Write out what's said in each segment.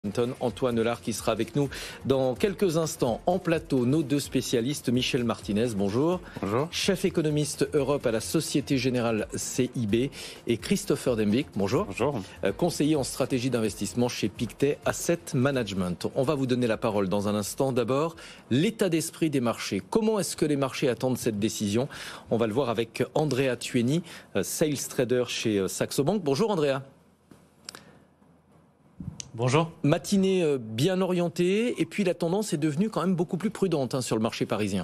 Antoine Lard qui sera avec nous dans quelques instants en plateau. Nos deux spécialistes, Michel Martinez, bonjour. Bonjour. Chef économiste Europe à la Société Générale CIB et Christopher Dembick, bonjour. Bonjour. Conseiller en stratégie d'investissement chez Pictet Asset Management. On va vous donner la parole dans un instant. D'abord, l'état d'esprit des marchés. Comment est-ce que les marchés attendent cette décision? On va le voir avec Andrea Tueni, Sales Trader chez Saxo Bank. Bonjour Andrea. Bonjour. Matinée bien orientée et puis la tendance est devenue quand même beaucoup plus prudente sur le marché parisien.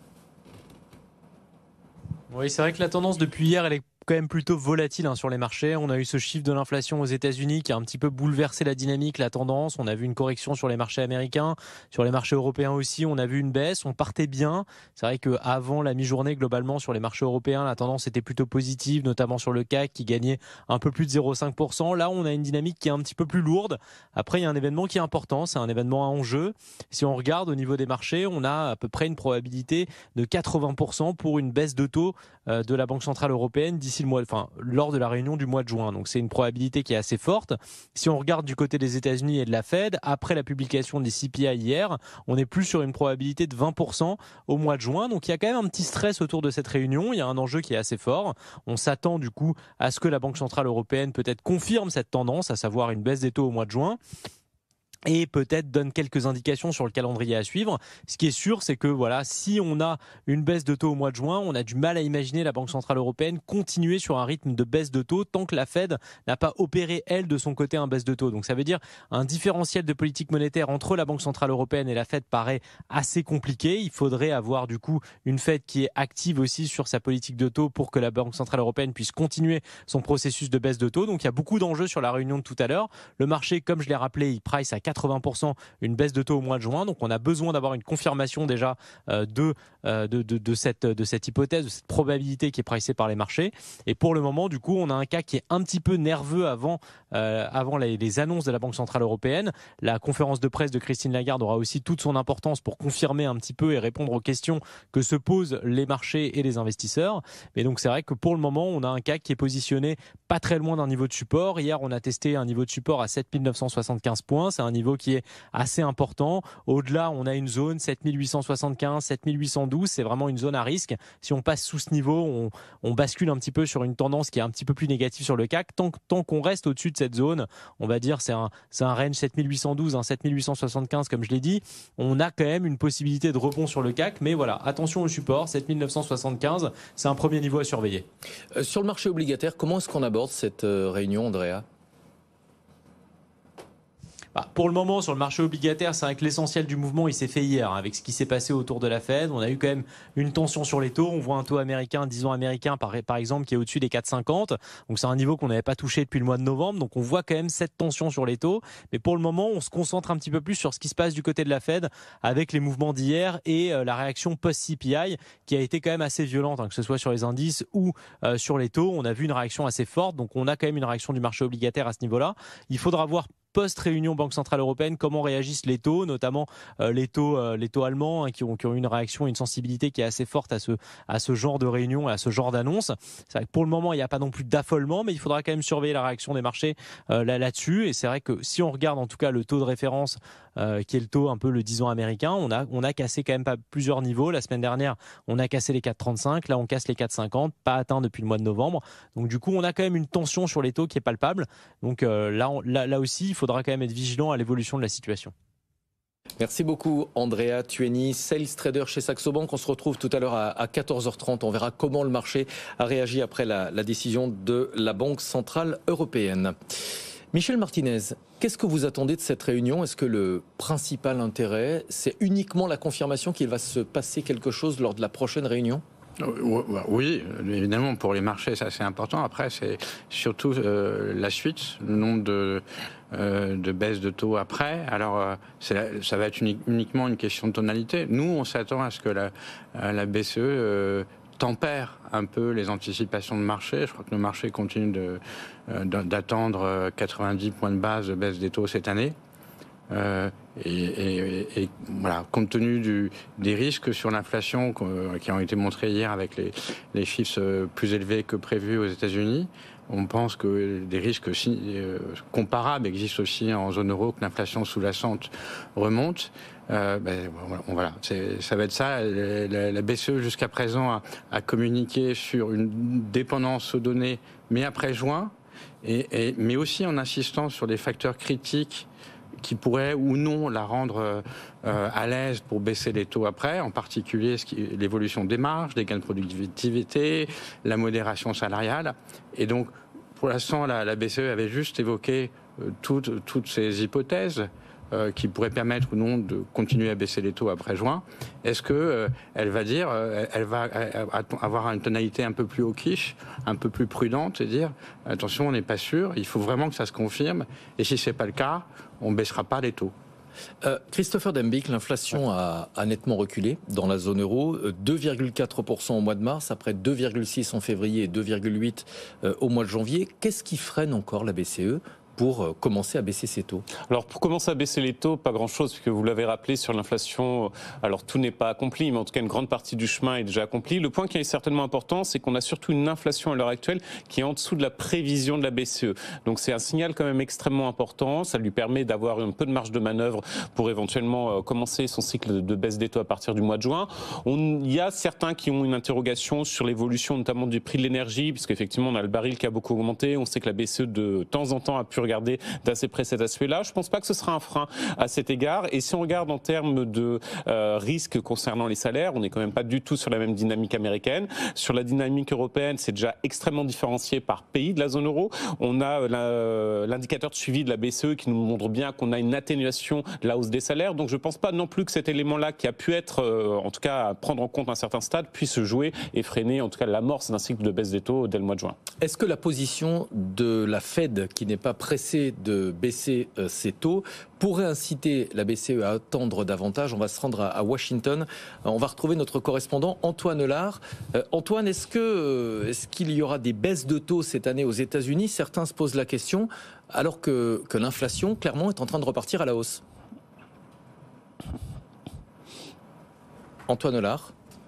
Oui, c'est vrai que la tendance depuis hier, elle est quand même plutôt volatile sur les marchés. On a eu ce chiffre de l'inflation aux États-Unis qui a un petit peu bouleversé la dynamique, la tendance. On a vu une correction sur les marchés américains, sur les marchés européens aussi. On a vu une baisse. On partait bien. C'est vrai qu'avant la mi-journée, globalement, sur les marchés européens, la tendance était plutôt positive, notamment sur le CAC qui gagnait un peu plus de 0,5%. Là, on a une dynamique qui est un petit peu plus lourde. Après, il y a un événement qui est important. C'est un événement à enjeu. Si on regarde au niveau des marchés, on a à peu près une probabilité de 80% pour une baisse de taux de la Banque Centrale Européenne lors de la réunion du mois de juin. Donc c'est une probabilité qui est assez forte. Si on regarde du côté des États-Unis et de la Fed, après la publication des CPI hier, on est plus sur une probabilité de 20% au mois de juin. Donc il y a quand même un petit stress autour de cette réunion. Il y a un enjeu qui est assez fort. On s'attend du coup à ce que la Banque Centrale Européenne peut-être confirme cette tendance, à savoir une baisse des taux au mois de juin. Et peut-être donne quelques indications sur le calendrier à suivre. Ce qui est sûr, c'est que si on a une baisse de taux au mois de juin, on a du mal à imaginer la Banque Centrale Européenne continuer sur un rythme de baisse de taux tant que la Fed n'a pas opéré, elle, de son côté, un baisse de taux. Donc ça veut dire un différentiel de politique monétaire entre la Banque Centrale Européenne et la Fed paraît assez compliqué. Il faudrait avoir du coup une Fed qui est active aussi sur sa politique de taux pour que la Banque Centrale Européenne puisse continuer son processus de baisse de taux. Donc il y a beaucoup d'enjeux sur la réunion de tout à l'heure. Le marché, comme je l'ai rappelé, il price à 80% une baisse de taux au mois de juin. Donc on a besoin d'avoir une confirmation déjà de cette hypothèse, de cette probabilité qui est pricée par les marchés. Et pour le moment, du coup, on a un cas qui est un petit peu nerveux avant les annonces de la Banque Centrale Européenne. La conférence de presse de Christine Lagarde aura aussi toute son importance pour confirmer un petit peu et répondre aux questions que se posent les marchés et les investisseurs. Mais donc c'est vrai que pour le moment, on a un CAC qui est positionné pas très loin d'un niveau de support. Hier, on a testé un niveau de support à 7975 points. C'est un niveau qui est assez important. Au-delà, on a une zone 7875, 7812. C'est vraiment une zone à risque. Si on passe sous ce niveau, on bascule un petit peu sur une tendance qui est un petit peu plus négative sur le CAC. Tant qu'on reste au-dessus de cette zone, on va dire c'est un range 7812, 7875 comme je l'ai dit. On a quand même une possibilité de rebond sur le CAC. Mais voilà, attention au support, 7975. C'est un premier niveau à surveiller. Sur le marché obligataire, comment est-ce qu'on aborde cette réunion, Andrea ? Pour le moment, sur le marché obligataire, c'est vrai que l'essentiel du mouvement, il s'est fait hier, avec ce qui s'est passé autour de la Fed. On a eu quand même une tension sur les taux. On voit un taux américain, 10 ans américain, par exemple, qui est au-dessus des 4,50. Donc c'est un niveau qu'on n'avait pas touché depuis le mois de novembre. Donc on voit quand même cette tension sur les taux. Mais pour le moment, on se concentre un petit peu plus sur ce qui se passe du côté de la Fed, avec les mouvements d'hier et la réaction post-CPI, qui a été quand même assez violente, que ce soit sur les indices ou sur les taux. On a vu une réaction assez forte. Donc on a quand même une réaction du marché obligataire à ce niveau-là. Il faudra voir post-réunion Banque Centrale Européenne, comment réagissent les taux, notamment les taux allemands qui ont eu une réaction, une sensibilité qui est assez forte à ce genre de réunion, à ce genre d'annonce. C'est vrai que pour le moment, il n'y a pas non plus d'affolement, mais il faudra quand même surveiller la réaction des marchés là-dessus. Et c'est vrai que si on regarde en tout cas le taux de référence, qui est le taux un peu le 10 ans américain, on a cassé quand même pas plusieurs niveaux. La semaine dernière, on a cassé les 4,35, là on casse les 4,50, pas atteint depuis le mois de novembre. Donc du coup, on a quand même une tension sur les taux qui est palpable. Donc là aussi, il faudra quand même être vigilant à l'évolution de la situation. Merci beaucoup Andrea Tueni, Sales Trader chez Saxo Bank. On se retrouve tout à l'heure à 14h30. On verra comment le marché a réagi après la décision de la Banque Centrale Européenne. Michel Martinez, qu'est-ce que vous attendez de cette réunion ? Est-ce que le principal intérêt, c'est uniquement la confirmation qu'il va se passer quelque chose lors de la prochaine réunion ? Oui, évidemment, pour les marchés, ça c'est important. Après, c'est surtout la suite, le nombre de baisses de taux après. Alors, ça va être uniquement une question de tonalité. Nous, on s'attend à ce que la BCE tempère un peu les anticipations de marché. Je crois que le marché continue d'attendre 90 points de base de baisse des taux cette année. Et voilà, compte tenu des risques sur l'inflation qui ont été montrés hier avec les chiffres plus élevés que prévus aux États-Unis, on pense que des risques comparables existent aussi en zone euro, que l'inflation sous-jacente remonte. Voilà, ça va être ça. La BCE jusqu'à présent a communiqué sur une dépendance aux données, mais après juin, mais aussi en insistant sur des facteurs critiques qui pourraient ou non la rendre à l'aise pour baisser les taux après, en particulier l'évolution des marges, des gains de productivité, la modération salariale. Et donc, pour l'instant, la BCE avait juste évoqué toutes ces hypothèses qui pourraient permettre ou non de continuer à baisser les taux après juin. Est-ce que elle va dire, elle va avoir une tonalité un peu plus hawkish, un peu plus prudente, et dire attention, on n'est pas sûr, il faut vraiment que ça se confirme, et si c'est pas le cas, on ne baissera pas les taux. Christopher Dembicke, l'inflation a nettement reculé dans la zone euro, 2,4% au mois de mars, après 2,6% en février et 2,8% au mois de janvier. Qu'est-ce qui freine encore la BCE pour commencer à baisser ses taux? Alors pour commencer à baisser les taux, pas grand-chose, puisque vous l'avez rappelé sur l'inflation, alors tout n'est pas accompli, mais en tout cas une grande partie du chemin est déjà accompli. Le point qui est certainement important, c'est qu'on a surtout une inflation à l'heure actuelle qui est en dessous de la prévision de la BCE. Donc c'est un signal quand même extrêmement important, ça lui permet d'avoir un peu de marge de manœuvre pour éventuellement commencer son cycle de baisse des taux à partir du mois de juin. Il y a certains qui ont une interrogation sur l'évolution notamment du prix de l'énergie, puisqu'effectivement on a le baril qui a beaucoup augmenté, on sait que la BCE de temps en temps a pu regarder d'assez près cet aspect-là. Je ne pense pas que ce sera un frein à cet égard. Et si on regarde en termes de risques concernant les salaires, on n'est quand même pas du tout sur la même dynamique américaine. Sur la dynamique européenne, c'est déjà extrêmement différencié par pays de la zone euro. On a l'indicateur de suivi de la BCE qui nous montre bien qu'on a une atténuation de la hausse des salaires. Donc je ne pense pas non plus que cet élément-là, qui a pu être, en tout cas, à prendre en compte à un certain stade, puisse jouer et freiner, en tout cas, l'amorce d'un cycle de baisse des taux dès le mois de juin. Est-ce que la position de la Fed, qui n'est pas pressée de baisser ses taux, pourrait inciter la BCE à attendre davantage? On va se rendre à Washington. On va retrouver notre correspondant Antoine Eulard. Antoine, est-ce qu'il y aura des baisses de taux cette année aux États-Unis? Certains se posent la question, alors que l'inflation, clairement, est en train de repartir à la hausse. Antoine Eulard.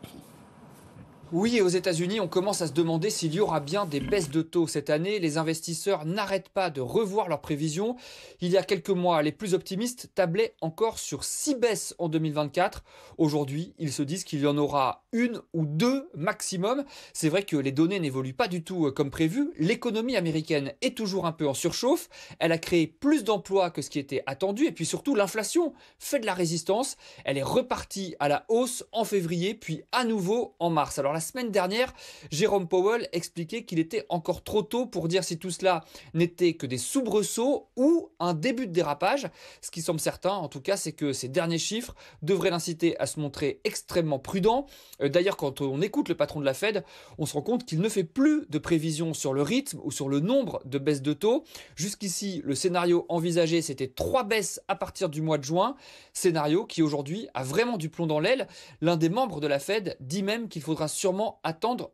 Oui, et aux États-Unis, on commence à se demander s'il y aura bien des baisses de taux cette année. Les investisseurs n'arrêtent pas de revoir leurs prévisions. Il y a quelques mois, les plus optimistes tablaient encore sur 6 baisses en 2024. Aujourd'hui, ils se disent qu'il y en aura 1 ou 2 maximum. C'est vrai que les données n'évoluent pas du tout comme prévu. L'économie américaine est toujours un peu en surchauffe. Elle a créé plus d'emplois que ce qui était attendu. Et puis surtout, l'inflation fait de la résistance. Elle est repartie à la hausse en février, puis à nouveau en mars. Alors la semaine dernière, Jérôme Powell expliquait qu'il était encore trop tôt pour dire si tout cela n'était que des soubresauts ou un début de dérapage. Ce qui semble certain, en tout cas, c'est que ces derniers chiffres devraient l'inciter à se montrer extrêmement prudent. D'ailleurs, quand on écoute le patron de la Fed, on se rend compte qu'il ne fait plus de prévisions sur le rythme ou sur le nombre de baisses de taux. Jusqu'ici, le scénario envisagé, c'était 3 baisses à partir du mois de juin. Scénario qui aujourd'hui a vraiment du plomb dans l'aile. L'un des membres de la Fed dit même qu'il faudra sûrement attendre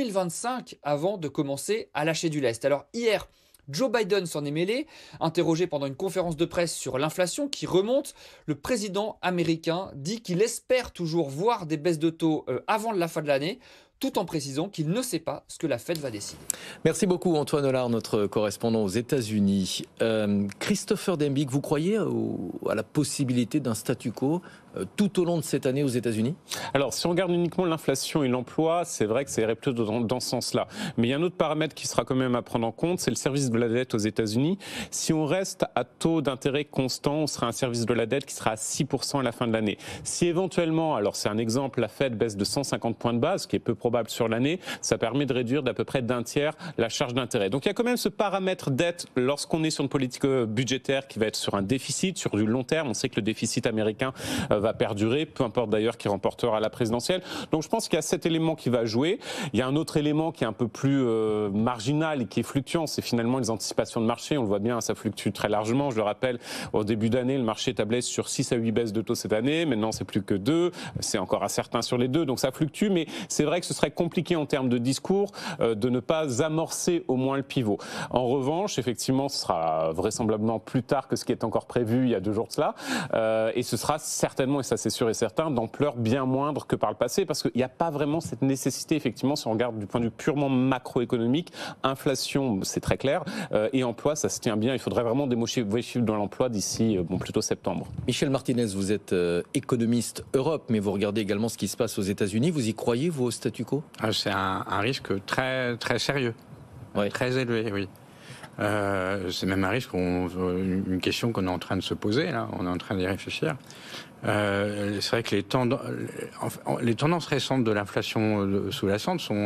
2025 avant de commencer à lâcher du lest. Alors hier, Joe Biden s'en est mêlé. Interrogé pendant une conférence de presse sur l'inflation qui remonte, le président américain dit qu'il espère toujours voir des baisses de taux avant la fin de l'année, tout en précisant qu'il ne sait pas ce que la Fed va décider. Merci beaucoup Antoine Eulard, notre correspondant aux États-Unis. Christopher Dembicke, vous croyez à la possibilité d'un statu quo tout au long de cette année aux États-Unis? Alors, si on regarde uniquement l'inflation et l'emploi, c'est vrai que ça irait plutôt dans ce sens-là. Mais il y a un autre paramètre qui sera quand même à prendre en compte, c'est le service de la dette aux États-Unis. Si on reste à taux d'intérêt constant, on sera un service de la dette qui sera à 6% à la fin de l'année. Si éventuellement, alors c'est un exemple, la Fed baisse de 150 points de base, ce qui est peu probable sur l'année, ça permet de réduire d'à peu près d'un tiers la charge d'intérêt. Donc il y a quand même ce paramètre dette lorsqu'on est sur une politique budgétaire qui va être sur un déficit, sur du long terme. On sait que le déficit américain va perdurer, peu importe d'ailleurs qui remportera la présidentielle. Donc je pense qu'il y a cet élément qui va jouer. Il y a un autre élément qui est un peu plus marginal et qui est fluctuant, c'est finalement les anticipations de marché. On le voit bien, ça fluctue très largement. Je le rappelle, au début d'année, le marché tablait sur 6 à 8 baisses de taux cette année. Maintenant, c'est plus que 2. C'est encore incertain sur les 2, donc ça fluctue. Mais c'est vrai que ce sera serait compliqué en termes de discours de ne pas amorcer au moins le pivot. En revanche, effectivement, ce sera vraisemblablement plus tard que ce qui est encore prévu il y a 2 jours de cela, et ce sera certainement, et ça c'est sûr et certain, d'ampleur bien moindre que par le passé, parce qu'il n'y a pas vraiment cette nécessité, effectivement, si on regarde du point de vue purement macroéconomique. Inflation, c'est très clair, et emploi, ça se tient bien. Il faudrait vraiment des mauvais chiffres dans l'emploi d'ici plutôt septembre. Michel Martinez, vous êtes économiste Europe, mais vous regardez également ce qui se passe aux États-Unis. Vous y croyez, vous, au statu quo? C'est un risque très, très sérieux, très élevé, oui. C'est même un risque, une question qu'on est en train de se poser, là, on est en train d'y réfléchir. C'est vrai que les tendances récentes de l'inflation sous-jacente sont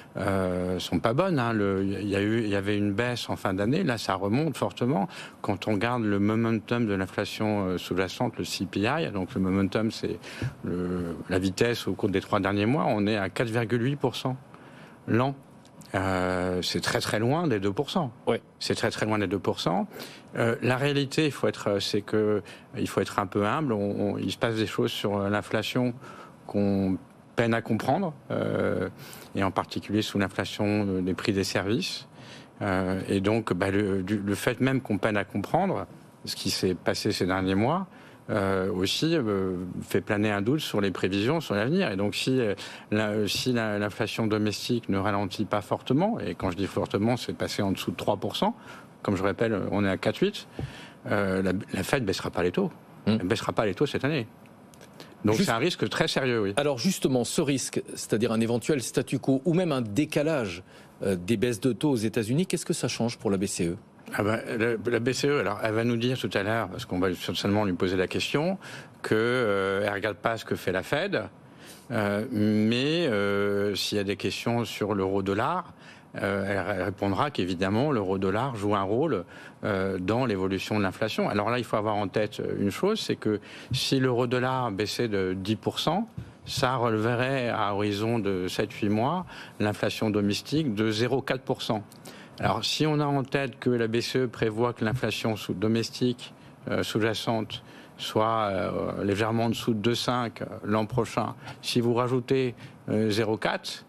pas bonnes. Hein. Il y avait une baisse en fin d'année, là ça remonte fortement. Quand on regarde le momentum de l'inflation sous-jacente, le CPI, donc le momentum c'est la vitesse au cours des 3 derniers mois, on est à 4,8% l'an. C'est très très loin des 2%. Ouais. C'est très très loin des 2%. La réalité, il faut être un peu humble. Il se passe des choses sur l'inflation qu'on peine à comprendre, et en particulier sous l'inflation des prix des services. Et donc, le fait même qu'on peine à comprendre ce qui s'est passé ces derniers mois, aussi fait planer un doute sur les prévisions, sur l'avenir. Et donc si l'inflation domestique ne ralentit pas fortement, et quand je dis fortement, c'est passé en dessous de 3%, comme je rappelle, on est à 4,8%, la Fed ne baissera pas les taux. Elle ne baissera pas les taux cette année. Donc c'est un risque très sérieux, oui. Alors justement, ce risque, c'est-à-dire un éventuel statu quo, ou même un décalage des baisses de taux aux États-Unis, qu'est-ce que ça change pour la BCE? La BCE, alors, elle va nous dire tout à l'heure, parce qu'on va certainement lui poser la question, qu'elle ne regarde pas ce que fait la Fed, mais s'il y a des questions sur l'euro-dollar, elle répondra qu'évidemment l'euro-dollar joue un rôle dans l'évolution de l'inflation. Alors là, il faut avoir en tête une chose, c'est que si l'euro-dollar baissait de 10%, ça releverait à horizon de 7-8 mois l'inflation domestique de 0,4%. Alors, si on a en tête que la BCE prévoit que l'inflation domestique sous-jacente soit légèrement en dessous de 2,5 l'an prochain, si vous rajoutez 0,4,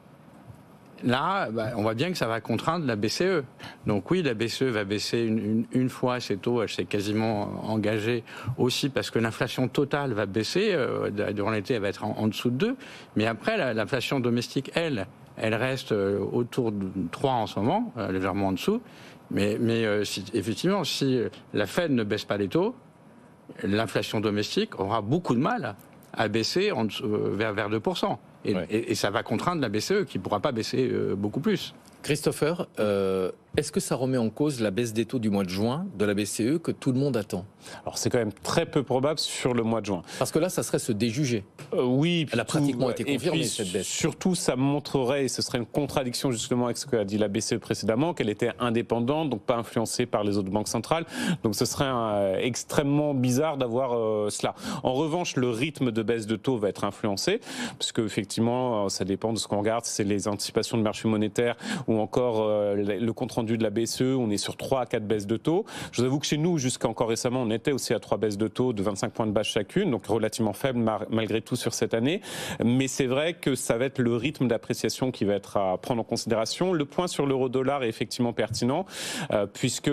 là, on voit bien que ça va contraindre la BCE. Donc oui, la BCE va baisser une fois ses taux, elle s'est quasiment engagée aussi parce que l'inflation totale va baisser, durant l'été elle va être en dessous de 2, mais après l'inflation domestique, elle reste autour de 3 en ce moment, légèrement en dessous. Mais effectivement, si la Fed ne baisse pas les taux, l'inflation domestique aura beaucoup de mal à baisser vers 2%. Et ça va contraindre la BCE qui ne pourra pas baisser beaucoup plus. Christopher, est-ce que ça remet en cause la baisse des taux du mois de juin de la BCE que tout le monde attend? Alors c'est quand même très peu probable sur le mois de juin. Parce que là, ça serait se déjuger. Oui. Elle a pratiquement été confirmée, cette baisse. Surtout, ça montrerait, et ce serait une contradiction justement avec ce qu'a dit la BCE précédemment, qu'elle était indépendante, donc pas influencée par les autres banques centrales. Donc ce serait extrêmement bizarre d'avoir cela. En revanche, le rythme de baisse de taux va être influencé, parce que effectivement, ça dépend de ce qu'on regarde, c'est les anticipations de marché monétaire ou encore le compte-rendu de la BCE, on est sur 3 à 4 baisses de taux. Je vous avoue que chez nous, jusqu'à encore récemment, on était aussi à 3 baisses de taux de 25 points de base chacune, donc relativement faible malgré tout sur cette année. Mais c'est vrai que ça va être le rythme d'appréciation qui va être à prendre en considération. Le point sur l'euro-dollar est effectivement pertinent, puisque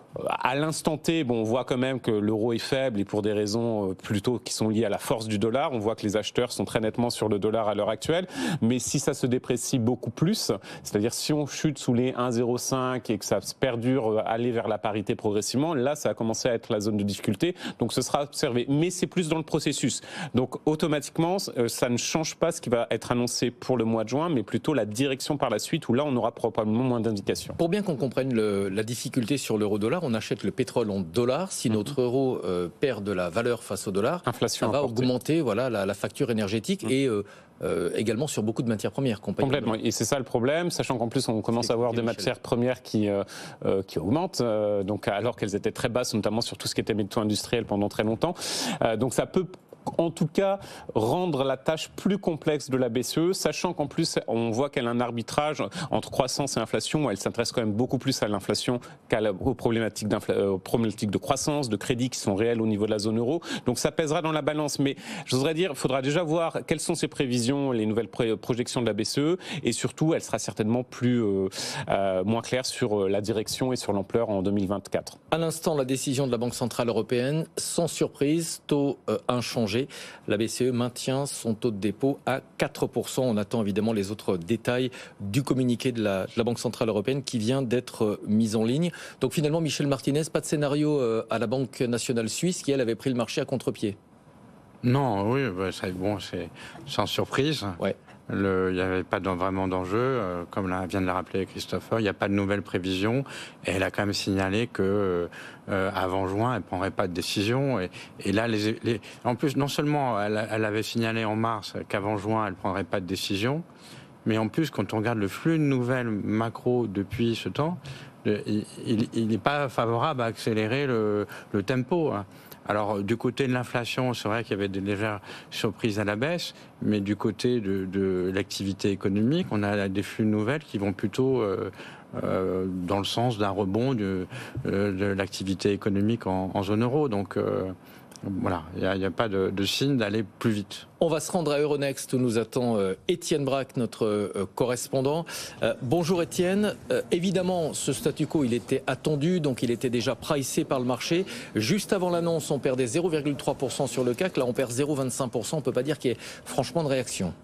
à l'instant T, on voit quand même que l'euro est faible et pour des raisons plutôt qui sont liées à la force du dollar. On voit que les acheteurs sont très nettement sur le dollar à l'heure actuelle. Mais si ça se déprécie beaucoup plus, c'est-à-dire si on chute sous les 1,05 et que ça perdure, aller vers la parité progressivement, là, ça a commencé à être la zone de difficulté. Donc, ce sera observé. Mais c'est plus dans le processus. Donc, automatiquement, ça ne change pas ce qui va être annoncé pour le mois de juin, mais plutôt la direction par la suite, où là, on aura probablement moins d'indications. Pour bien qu'on comprenne la difficulté sur l'euro-dollar, on achète le pétrole en dollars. Si notre euro perd de la valeur face au dollar, inflation ça va importée. Augmenter la facture énergétique et également sur beaucoup de matières premières. Complètement. Et c'est ça le problème, sachant qu'en plus on commence à avoir des matières premières qui augmentent, donc alors qu'elles étaient très basses, notamment sur tout ce qui était métaux industriels pendant très longtemps. Donc ça peut en tout cas rendre la tâche plus complexe de la BCE, sachant qu'en plus on voit qu'elle a un arbitrage entre croissance et inflation. Elle s'intéresse quand même beaucoup plus à l'inflation aux problématiques de croissance, de crédit qui sont réelles au niveau de la zone euro. Donc ça pèsera dans la balance. Mais je voudrais dire, il faudra déjà voir quelles sont ses prévisions, les nouvelles projections de la BCE, et surtout elle sera certainement moins claire sur la direction et sur l'ampleur en 2024. À l'instant, la décision de la Banque Centrale Européenne, sans surprise, taux inchangé. La BCE maintient son taux de dépôt à 4%. On attend évidemment les autres détails du communiqué de la Banque Centrale Européenne qui vient d'être mis en ligne. Donc finalement, Michel Martinez, pas de scénario à la Banque Nationale Suisse qui, elle, avait pris le marché à contre-pied. Non, oui, c'est sans surprise. Ouais. Il n'y avait pas vraiment d'enjeu, comme vient de le rappeler Christopher, il n'y a pas de nouvelles prévisions. Et elle a quand même signalé que avant juin, elle ne prendrait pas de décision. Et là, en plus, non seulement elle avait signalé en mars qu'avant juin, elle ne prendrait pas de décision, mais en plus, quand on regarde le flux de nouvelles macro depuis ce temps, il n'est pas favorable à accélérer le tempo. Alors, du côté de l'inflation, c'est vrai qu'il y avait des légères surprises à la baisse, mais du côté de l'activité économique, on a des flux de nouvelles qui vont plutôt dans le sens d'un rebond de l'activité économique en zone euro. Donc, voilà, il n'y a pas de signe d'aller plus vite. On va se rendre à Euronext où nous attend Étienne Braque, notre correspondant. Bonjour Étienne. Évidemment, ce statu quo, il était attendu, donc il était déjà pricé par le marché. Juste avant l'annonce, on perdait 0,3% sur le CAC. Là, on perd 0,25%. On ne peut pas dire qu'il y ait franchement de réaction.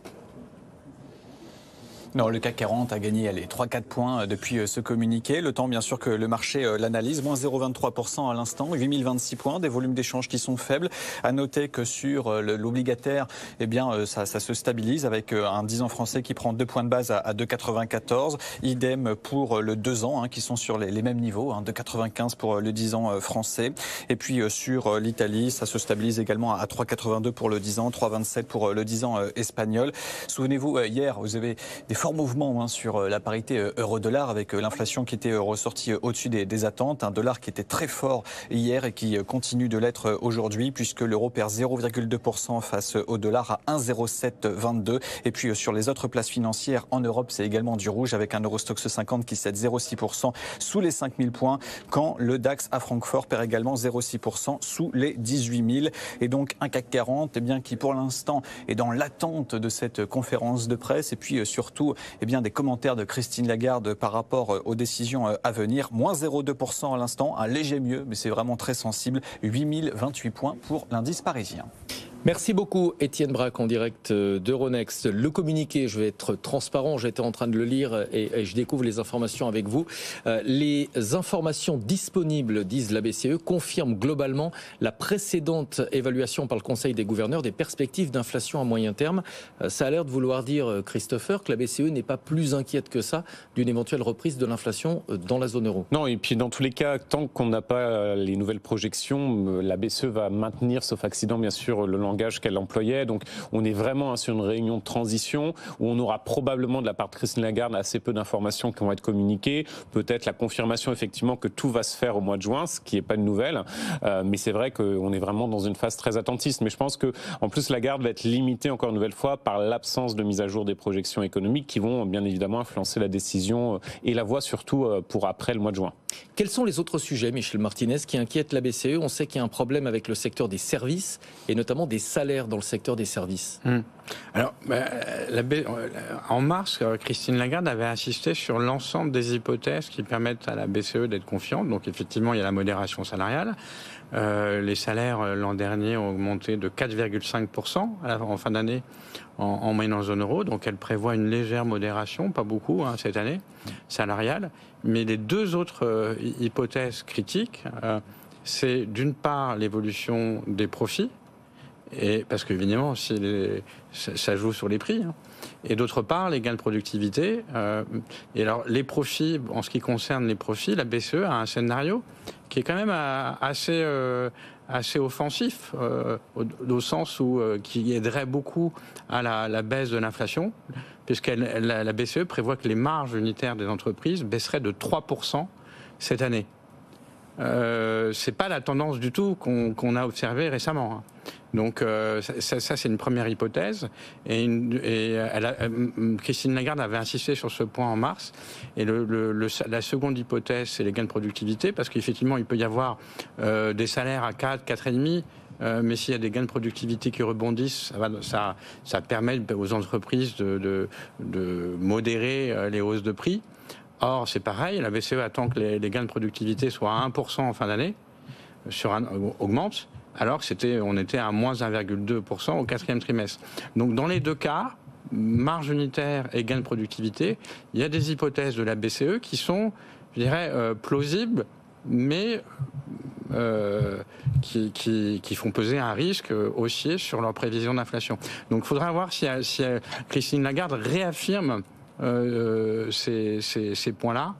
Non, le CAC 40 a gagné 3-4 points depuis ce communiqué. Le temps, bien sûr, que le marché l'analyse. Moins 0,23% à l'instant, 8026 points, des volumes d'échanges qui sont faibles. À noter que sur l'obligataire, eh bien, ça se stabilise avec un 10 ans français qui prend 2 points de base à 2,94. Idem pour le 2 ans, qui sont sur les mêmes niveaux, 2,95 pour le 10 ans français. Et puis sur l'Italie, ça se stabilise également à 3,82 pour le 10 ans, 3,27 pour le 10 ans espagnol. Souvenez-vous, hier, vous avez des fort mouvement sur la parité euro-dollar avec l'inflation qui était ressortie au-dessus des attentes. Un dollar qui était très fort hier et qui continue de l'être aujourd'hui puisque l'euro perd 0,2% face au dollar à 1,0722. Et puis sur les autres places financières en Europe, c'est également du rouge avec un Eurostoxx 50 qui cède 0,6% sous les 5000 points quand le DAX à Francfort perd également 0,6% sous les 18 000. Et donc un CAC 40 qui pour l'instant est dans l'attente de cette conférence de presse et puis surtout des commentaires de Christine Lagarde par rapport aux décisions à venir. Moins 0,2% à l'instant, un léger mieux, mais c'est vraiment très sensible. 8028 points pour l'indice parisien. Merci beaucoup Étienne Braque en direct d'Euronext. Le communiqué, je vais être transparent, j'étais en train de le lire et je découvre les informations avec vous. Les informations disponibles, disent la BCE, confirment globalement la précédente évaluation par le Conseil des gouverneurs des perspectives d'inflation à moyen terme. Ça a l'air de vouloir dire, Christopher, que la BCE n'est pas plus inquiète que ça d'une éventuelle reprise de l'inflation dans la zone euro. Non, et puis dans tous les cas, tant qu'on n'a pas les nouvelles projections, la BCE va maintenir, sauf accident bien sûr, le langage qu'elle employait. Donc on est vraiment sur une réunion de transition où on aura probablement de la part de Christine Lagarde assez peu d'informations qui vont être communiquées. Peut-être la confirmation effectivement que tout va se faire au mois de juin, ce qui n'est pas une nouvelle. Mais c'est vrai qu'on est vraiment dans une phase très attentiste. Mais je pense que en plus Lagarde va être limitée encore une nouvelle fois par l'absence de mise à jour des projections économiques qui vont bien évidemment influencer la décision et la voie surtout pour après le mois de juin. Quels sont les autres sujets, Michel Martinez, qui inquiètent la BCE? On sait qu'il y a un problème avec le secteur des services et notamment des salaires dans le secteur des services. Alors, en mars, Christine Lagarde avait insisté sur l'ensemble des hypothèses qui permettent à la BCE d'être confiante. Donc effectivement, il y a la modération salariale. Les salaires l'an dernier ont augmenté de 4,5% en fin d'année en moyenne en zone euro. Donc elle prévoit une légère modération, pas beaucoup cette année, salariale. Mais les deux autres hypothèses critiques, c'est d'une part l'évolution des profits, et parce qu'évidemment, ça joue sur les prix. Et d'autre part, les gains de productivité. Et alors, les profits, en ce qui concerne les profits, la BCE a un scénario qui est quand même assez offensif, au sens où qui aiderait beaucoup à la baisse de l'inflation, puisque la BCE prévoit que les marges unitaires des entreprises baisseraient de 3% cette année. C'est pas la tendance du tout qu'on a observée récemment. Donc ça c'est une première hypothèse. Et Christine Lagarde avait insisté sur ce point en mars. Et la seconde hypothèse, c'est les gains de productivité, parce qu'effectivement, il peut y avoir des salaires à 4, 4,5. Mais s'il y a des gains de productivité qui rebondissent, ça permet aux entreprises de modérer les hausses de prix. Or, c'est pareil, la BCE attend que les gains de productivité soient à 1% en fin d'année, augmentent, alors on était à moins 1,2% au quatrième trimestre. Donc dans les deux cas, marge unitaire et gains de productivité, il y a des hypothèses de la BCE qui sont, je dirais, plausibles, mais qui font peser un risque haussier sur leurs prévisions d'inflation. Donc il faudra voir si Christine Lagarde réaffirme ces points-là,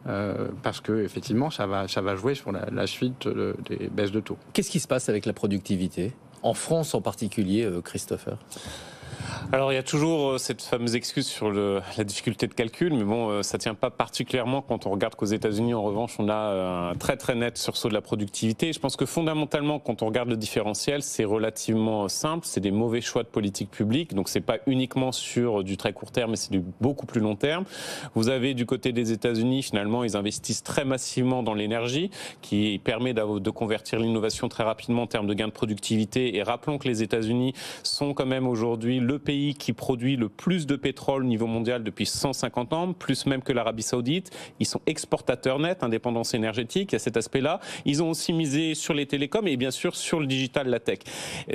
parce que effectivement ça va jouer sur la suite des baisses de taux. Qu'est-ce qui se passe avec la productivité, en France en particulier, Christopher ? Alors il y a toujours cette fameuse excuse sur la difficulté de calcul, mais bon, ça tient pas particulièrement quand on regarde qu'aux États-Unis, en revanche, on a un très très net sursaut de la productivité. Je pense que fondamentalement, quand on regarde le différentiel, c'est relativement simple, c'est des mauvais choix de politique publique, donc c'est pas uniquement sur du très court terme, mais c'est du beaucoup plus long terme. Vous avez du côté des États-Unis, finalement, ils investissent très massivement dans l'énergie, qui permet de convertir l'innovation très rapidement en termes de gains de productivité. Et rappelons que les États-Unis sont quand même aujourd'hui le pays qui produit le plus de pétrole au niveau mondial depuis 150 ans, plus même que l'Arabie Saoudite. Ils sont exportateurs nets, indépendance énergétique, il y a cet aspect-là. Ils ont aussi misé sur les télécoms et bien sûr sur le digital, la tech.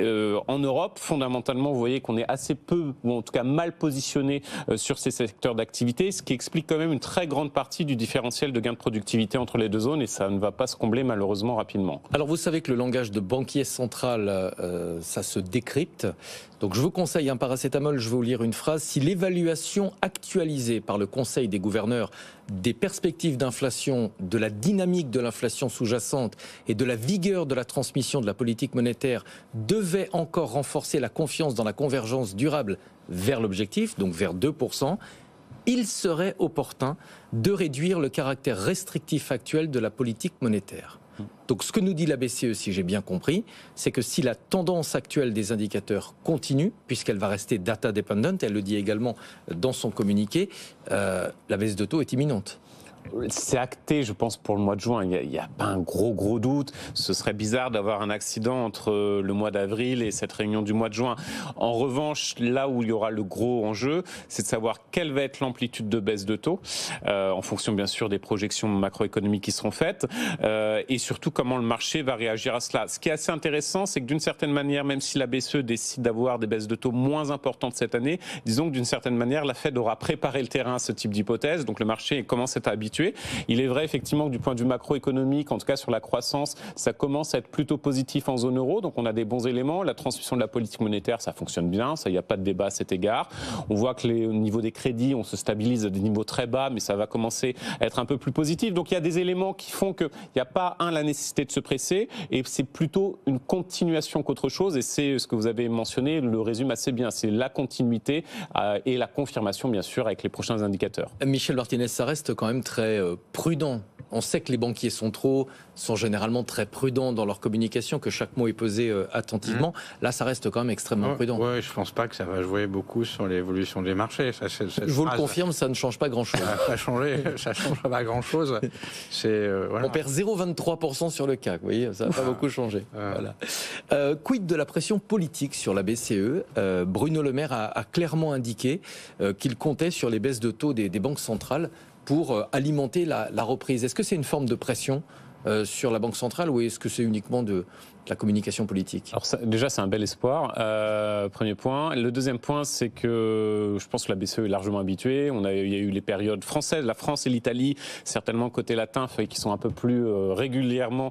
En Europe, fondamentalement, vous voyez qu'on est assez peu, ou en tout cas mal positionné sur ces secteurs d'activité, ce qui explique quand même une très grande partie du différentiel de gains de productivité entre les deux zones, et ça ne va pas se combler malheureusement rapidement. Alors vous savez que le langage de banquier central, ça se décrypte. Donc je vous conseille un paracétamol, je vais vous lire une phrase. Si l'évaluation actualisée par le Conseil des gouverneurs des perspectives d'inflation, de la dynamique de l'inflation sous-jacente et de la vigueur de la transmission de la politique monétaire devait encore renforcer la confiance dans la convergence durable vers l'objectif, donc vers 2%, il serait opportun de réduire le caractère restrictif actuel de la politique monétaire. Donc ce que nous dit la BCE, si j'ai bien compris, c'est que si la tendance actuelle des indicateurs continue, puisqu'elle va rester data dependent, elle le dit également dans son communiqué, la baisse de taux est imminente. C'est acté, je pense, pour le mois de juin. Il n'y a pas un gros doute. Ce serait bizarre d'avoir un accident entre le mois d'avril et cette réunion du mois de juin. En revanche, là où il y aura le gros enjeu, c'est de savoir quelle va être l'amplitude de baisse de taux, en fonction bien sûr des projections macroéconomiques qui seront faites, et surtout comment le marché va réagir à cela. Ce qui est assez intéressant, c'est que d'une certaine manière, même si la BCE décide d'avoir des baisses de taux moins importantes cette année, disons que d'une certaine manière, la Fed aura préparé le terrain à ce type d'hypothèse, donc le marché commence à être habitué. Il est vrai effectivement que du point de vue macroéconomique, en tout cas sur la croissance, ça commence à être plutôt positif en zone euro, donc on a des bons éléments. La transmission de la politique monétaire, ça fonctionne bien, ça, il n'y a pas de débat à cet égard. On voit que au niveau des crédits, on se stabilise à des niveaux très bas, mais ça va commencer à être un peu plus positif. Donc il y a des éléments qui font qu'il n'y a pas, la nécessité de se presser, et c'est plutôt une continuation qu'autre chose, et c'est ce que vous avez mentionné, le résume assez bien, c'est la continuité et la confirmation bien sûr avec les prochains indicateurs. Michel Martinez, ça reste quand même très prudent. On sait que les banquiers sont généralement très prudents dans leur communication, que chaque mot est pesé attentivement. Là, ça reste quand même extrêmement prudent. Oui, je ne pense pas que ça va jouer beaucoup sur l'évolution des marchés. Je vous le confirme, ça ne change pas grand-chose. Ça ne change pas grand-chose. Voilà. On perd 0,23% sur le CAC, vous voyez, ça n'a pas beaucoup changé. Voilà. Quid de la pression politique sur la BCE? Bruno Le Maire a clairement indiqué qu'il comptait sur les baisses de taux des banques centrales pour alimenter la reprise. Est-ce que c'est une forme de pression sur la Banque centrale ou est-ce que c'est uniquement de la communication politique? Alors déjà, c'est un bel espoir, premier point. Le deuxième point, c'est que je pense que la BCE est largement habituée. Il y a eu les périodes françaises, la France et l'Italie, certainement côté latin, qui sont un peu plus régulièrement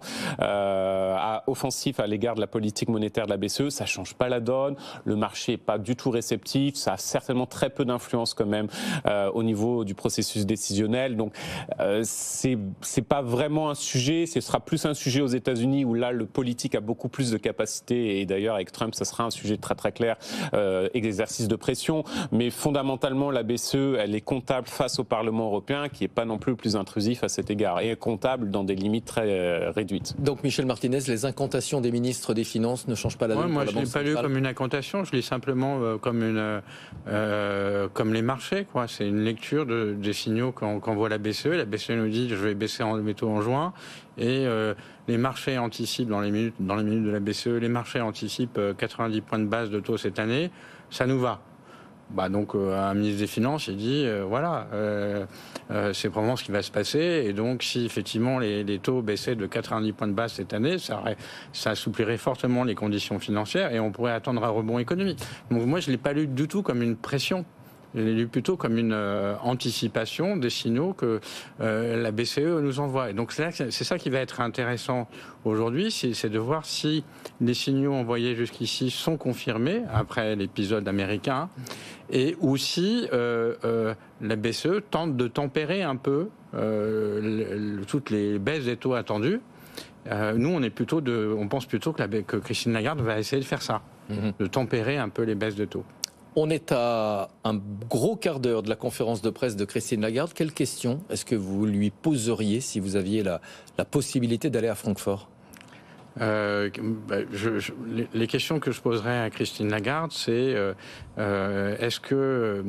offensifs à l'égard de la politique monétaire de la BCE. Ça ne change pas la donne. Le marché n'est pas du tout réceptif. Ça a certainement très peu d'influence quand même au niveau du processus décisionnel. Donc, c'est pas vraiment un sujet. Ce sera plus un sujet aux États-Unis où là, le politique a beaucoup plus de capacité, et d'ailleurs avec Trump, ça sera un sujet très très clair, exercice de pression, mais fondamentalement la BCE, elle est comptable face au Parlement européen, qui n'est pas non plus le plus intrusif à cet égard, et comptable dans des limites très réduites. Donc Michel Martinez, les incantations des ministres des Finances ne changent pas la donne. Moi, je ne l'ai pas lu comme une incantation, je lis simplement comme les marchés, quoi. C'est une lecture des signaux qu'envoie la BCE. La BCE nous dit je vais baisser les taux en juin, et les marchés anticipent dans les minutes de la BCE, les marchés anticipent 90 points de base de taux cette année, ça nous va. Donc un ministre des Finances, il dit c'est probablement ce qui va se passer, et donc si effectivement les taux baissaient de 90 points de base cette année, ça assouplirait fortement les conditions financières et on pourrait attendre un rebond économique. Donc moi je ne l'ai pas lu du tout comme une pression. Je l'ai lu plutôt comme une anticipation des signaux que la BCE nous envoie. Et donc c'est ça qui va être intéressant aujourd'hui, c'est de voir si les signaux envoyés jusqu'ici sont confirmés après l'épisode américain, et ou si la BCE tente de tempérer un peu toutes les baisses des taux attendues. Nous, on pense plutôt que Christine Lagarde va essayer de faire ça, de tempérer un peu les baisses de taux. On est à un gros quart d'heure de la conférence de presse de Christine Lagarde. Quelle question est-ce que vous lui poseriez si vous aviez la possibilité d'aller à Francfort ? Les questions que je poserais à Christine Lagarde, c'est est-ce que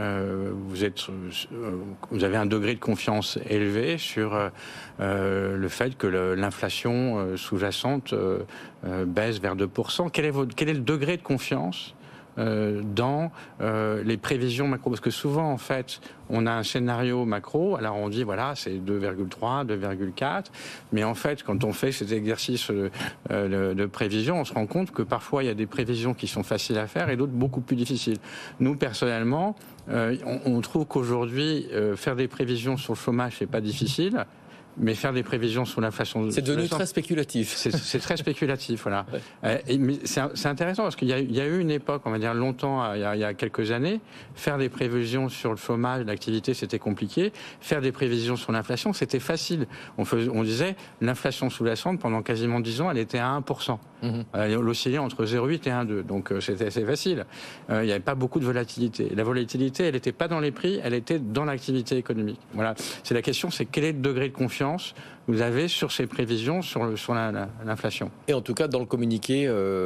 vous avez un degré de confiance élevé sur le fait que l'inflation sous-jacente baisse vers 2%. Quel est le degré de confiance dans les prévisions macro, parce que souvent en fait on a un scénario macro, alors on dit voilà c'est 2,3, 2,4, mais en fait quand on fait cet exercice de prévision, on se rend compte que parfois il y a des prévisions qui sont faciles à faire et d'autres beaucoup plus difficiles. Nous personnellement on trouve qu'aujourd'hui faire des prévisions sur le chômage c'est pas difficile, mais faire des prévisions sur l'inflation... C'est devenu très spéculatif. C'est très spéculatif, voilà. Mais c'est intéressant parce qu'il y a eu une époque, on va dire longtemps, il y a quelques années, faire des prévisions sur le chômage, l'activité, c'était compliqué. Faire des prévisions sur l'inflation, c'était facile. On disait, l'inflation sous-jacente, pendant quasiment 10 ans, elle était à 1%. Elle oscillait entre 0,8 et 1,2. Donc c'était assez facile. Il n'y avait pas beaucoup de volatilité. La volatilité, elle n'était pas dans les prix, elle était dans l'activité économique. Voilà. C'est la question, c'est quel est le degré de confiance vous avez sur ces prévisions sur l'inflation. Et en tout cas, dans le communiqué,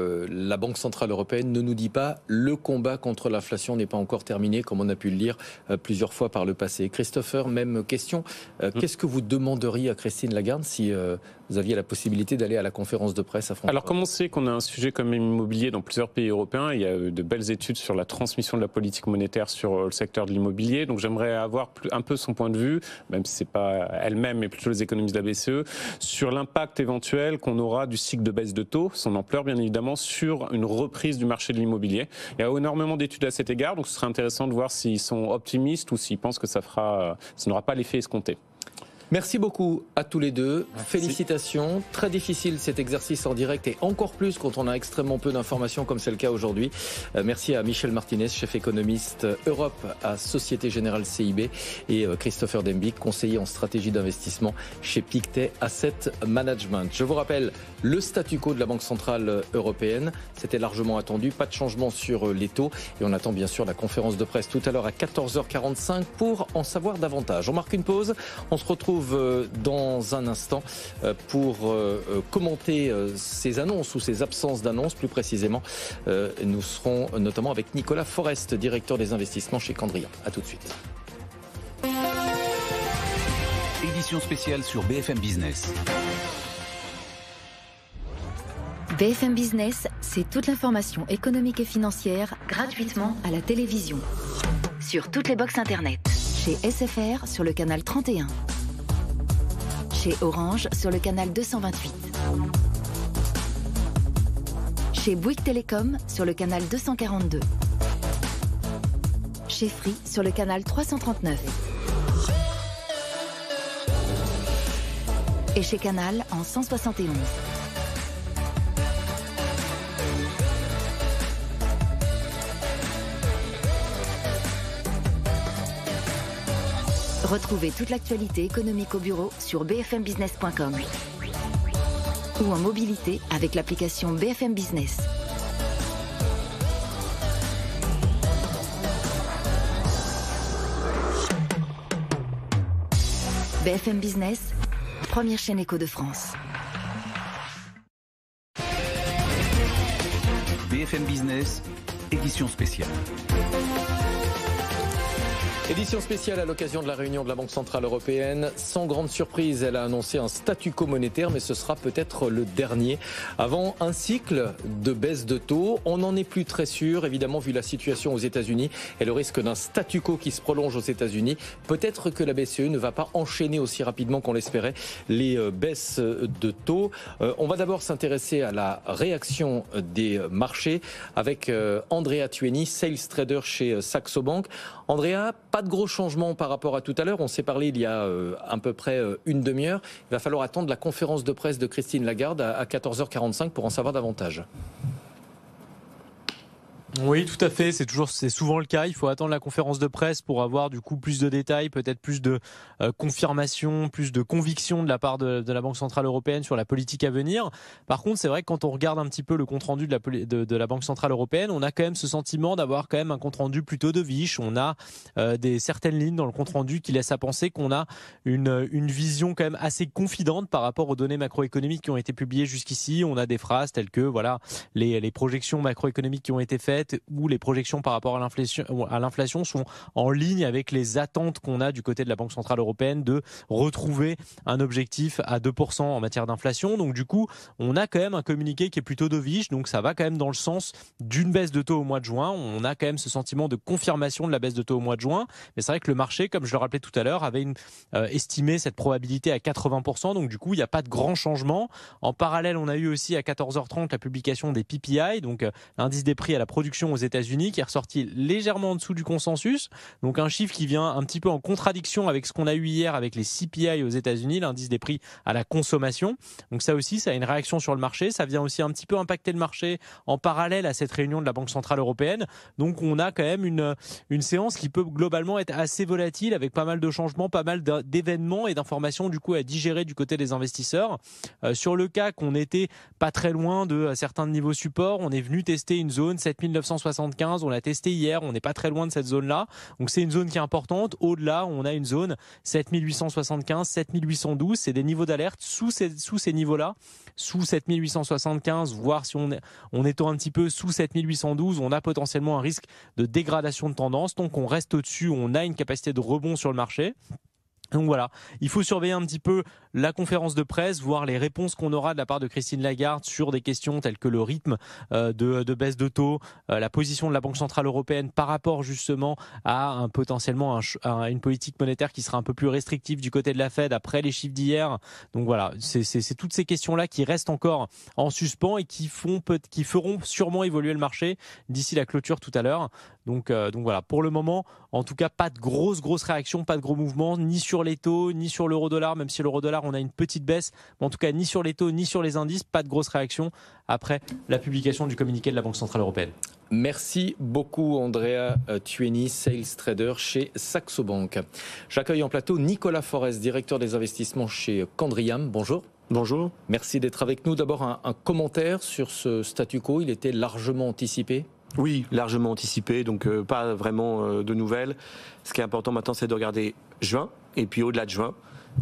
la Banque Centrale Européenne ne nous dit pas le combat contre l'inflation n'est pas encore terminé, comme on a pu le lire plusieurs fois par le passé. Christopher, même question. Qu'est-ce que vous demanderiez à Christine Lagarde si vous aviez la possibilité d'aller à la conférence de presse à Francfort? Alors, comme on sait qu'on a un sujet comme l'immobilier dans plusieurs pays européens, il y a de belles études sur la transmission de la politique monétaire sur le secteur de l'immobilier. Donc, j'aimerais avoir un peu son point de vue, même si c'est pas elle-même, mais plutôt les économistes de la BCE, sur l'impact éventuel qu'on aura du cycle de baisse de taux, son ampleur bien évidemment, sur une reprise du marché de l'immobilier. Il y a énormément d'études à cet égard, donc ce serait intéressant de voir s'ils sont optimistes ou s'ils pensent que ça n'aura pas l'effet escompté. Merci beaucoup à tous les deux. Merci. Félicitations. Très difficile cet exercice en direct et encore plus quand on a extrêmement peu d'informations comme c'est le cas aujourd'hui. Merci à Michel Martinez, chef économiste Europe à Société Générale CIB, et Christopher Dembick, conseiller en stratégie d'investissement chez Pictet Asset Management. Je vous rappelle le statu quo de la Banque Centrale Européenne. C'était largement attendu. Pas de changement sur les taux. Et on attend bien sûr la conférence de presse tout à l'heure à 14h45 pour en savoir davantage. On marque une pause. On se retrouve dans un instant pour commenter ces annonces ou ces absences d'annonces plus précisément. Nous serons notamment avec Nicolas Forest, directeur des investissements chez Candrian. A tout de suite. Édition spéciale sur BFM Business. BFM Business, c'est toute l'information économique et financière gratuitement à la télévision. Sur toutes les box internet. Chez SFR sur le canal 31. Chez Orange sur le canal 228. Chez Bouygues Télécom sur le canal 242. Chez Free sur le canal 339. Et chez Canal en 171. Retrouvez toute l'actualité économique au bureau sur bfmbusiness.com. ou en mobilité avec l'application BFM Business. BFM Business, première chaîne éco de France. BFM Business, édition spéciale. Édition spéciale à l'occasion de la réunion de la Banque Centrale Européenne. Sans grande surprise, elle a annoncé un statu quo monétaire, mais ce sera peut-être le dernier. Avant un cycle de baisse de taux, on n'en est plus très sûr, évidemment, vu la situation aux États-Unis et le risque d'un statu quo qui se prolonge aux États-Unis. Peut-être que la BCE ne va pas enchaîner aussi rapidement qu'on l'espérait les baisses de taux. On va d'abord s'intéresser à la réaction des marchés avec Andrea Tueni, sales trader chez Saxo Bank. Andrea, pas de gros changements par rapport à tout à l'heure. On s'est parlé il y a à peu près une demi-heure. Il va falloir attendre la conférence de presse de Christine Lagarde à 14h45 pour en savoir davantage. Oui, tout à fait. C'est souvent le cas. Il faut attendre la conférence de presse pour avoir du coup plus de détails, peut-être plus de confirmation, plus de conviction de la part de la Banque Centrale Européenne sur la politique à venir. Par contre, c'est vrai que quand on regarde un petit peu le compte rendu de la Banque Centrale Européenne, on a quand même ce sentiment d'avoir quand même un compte rendu plutôt de viche. On a certaines lignes dans le compte rendu qui laissent à penser qu'on a une vision quand même assez confidente par rapport aux données macroéconomiques qui ont été publiées jusqu'ici. On a des phrases telles que voilà les projections macroéconomiques qui ont été faites ou les projections par rapport à l'inflation sont en ligne avec les attentes qu'on a du côté de la Banque Centrale Européenne de retrouver un objectif à 2% en matière d'inflation. Donc du coup, on a quand même un communiqué qui est plutôt dovish, donc ça va quand même dans le sens d'une baisse de taux au mois de juin. On a quand même ce sentiment de confirmation de la baisse de taux au mois de juin, mais c'est vrai que le marché, comme je le rappelais tout à l'heure, avait estimé cette probabilité à 80%, donc du coup, il n'y a pas de grand changement. En parallèle, on a eu aussi à 14h30 la publication des PPI, donc l'indice des prix à la production aux États-Unis, qui est ressorti légèrement en dessous du consensus. Donc un chiffre qui vient un petit peu en contradiction avec ce qu'on a eu hier avec les CPI aux États-Unis, l'indice des prix à la consommation. Donc ça aussi, ça a une réaction sur le marché. Ça vient aussi un petit peu impacter le marché en parallèle à cette réunion de la Banque Centrale Européenne. Donc on a quand même une séance qui peut globalement être assez volatile avec pas mal de changements, pas mal d'événements et d'informations du coup à digérer du côté des investisseurs. Sur le CAC, on était pas très loin de certains niveaux support. On est venu tester une zone 7975, on l'a testé hier, on n'est pas très loin de cette zone-là. Donc c'est une zone qui est importante. Au-delà, on a une zone 7875, 7812, c'est des niveaux d'alerte sous ces niveaux-là, sous 7875, voire si on étend un petit peu sous 7812, on a potentiellement un risque de dégradation de tendance. Donc on reste au-dessus, on a une capacité de rebond sur le marché. Donc voilà, il faut surveiller un petit peu la conférence de presse, voir les réponses qu'on aura de la part de Christine Lagarde sur des questions telles que le rythme de baisse de taux, la position de la Banque Centrale Européenne par rapport justement à potentiellement une politique monétaire qui sera un peu plus restrictive du côté de la Fed après les chiffres d'hier. Donc voilà, c'est toutes ces questions-là qui restent encore en suspens et qui feront sûrement évoluer le marché d'ici la clôture tout à l'heure. Donc voilà, pour le moment, en tout cas, pas de grosse réaction, pas de gros mouvements, ni sur les taux, ni sur l'euro-dollar, même si l'euro-dollar, on a une petite baisse. Mais en tout cas, ni sur les taux, ni sur les indices, pas de grosse réaction après la publication du communiqué de la Banque Centrale Européenne. Merci beaucoup Andrea Tueni, sales trader chez Saxo Bank. J'accueille en plateau Nicolas Forest, directeur des investissements chez Candriam. Bonjour. Bonjour. Merci d'être avec nous. D'abord un commentaire sur ce statu quo, il était largement anticipé? Oui, largement anticipé, donc pas vraiment de nouvelles. Ce qui est important maintenant, c'est de regarder juin, et puis au-delà de juin,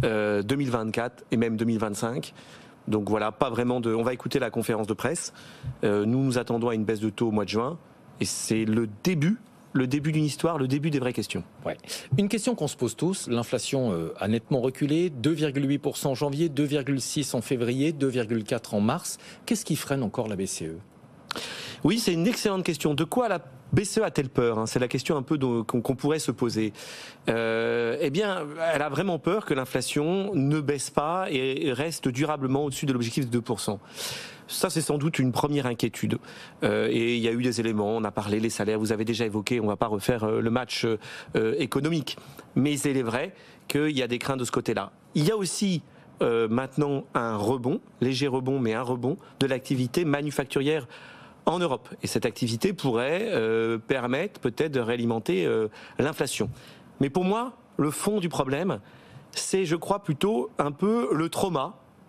2024 et même 2025. Donc voilà, pas vraiment de... On va écouter la conférence de presse. Nous attendons à une baisse de taux au mois de juin, et c'est le début d'une histoire, le début des vraies questions. Ouais. Une question qu'on se pose tous, l'inflation a nettement reculé, 2,8% en janvier, 2,6% en février, 2,4% en mars. Qu'est-ce qui freine encore la BCE ? Oui, c'est une excellente question. De quoi la BCE a-t-elle peur ? C'est la question un peu qu'on pourrait se poser. Eh bien, elle a vraiment peur que l'inflation ne baisse pas et reste durablement au-dessus de l'objectif de 2%. Ça, c'est sans doute une première inquiétude. Et il y a eu des éléments, on a parlé, les salaires, vous avez déjà évoqué, on ne va pas refaire le match économique. Mais il est vrai qu'il y a des craintes de ce côté-là. Il y a aussi maintenant un rebond, léger rebond, mais un rebond de l'activité manufacturière en Europe. Et cette activité pourrait permettre peut-être de réalimenter l'inflation. Mais pour moi, le fond du problème, c'est, je crois, plutôt un peu le trauma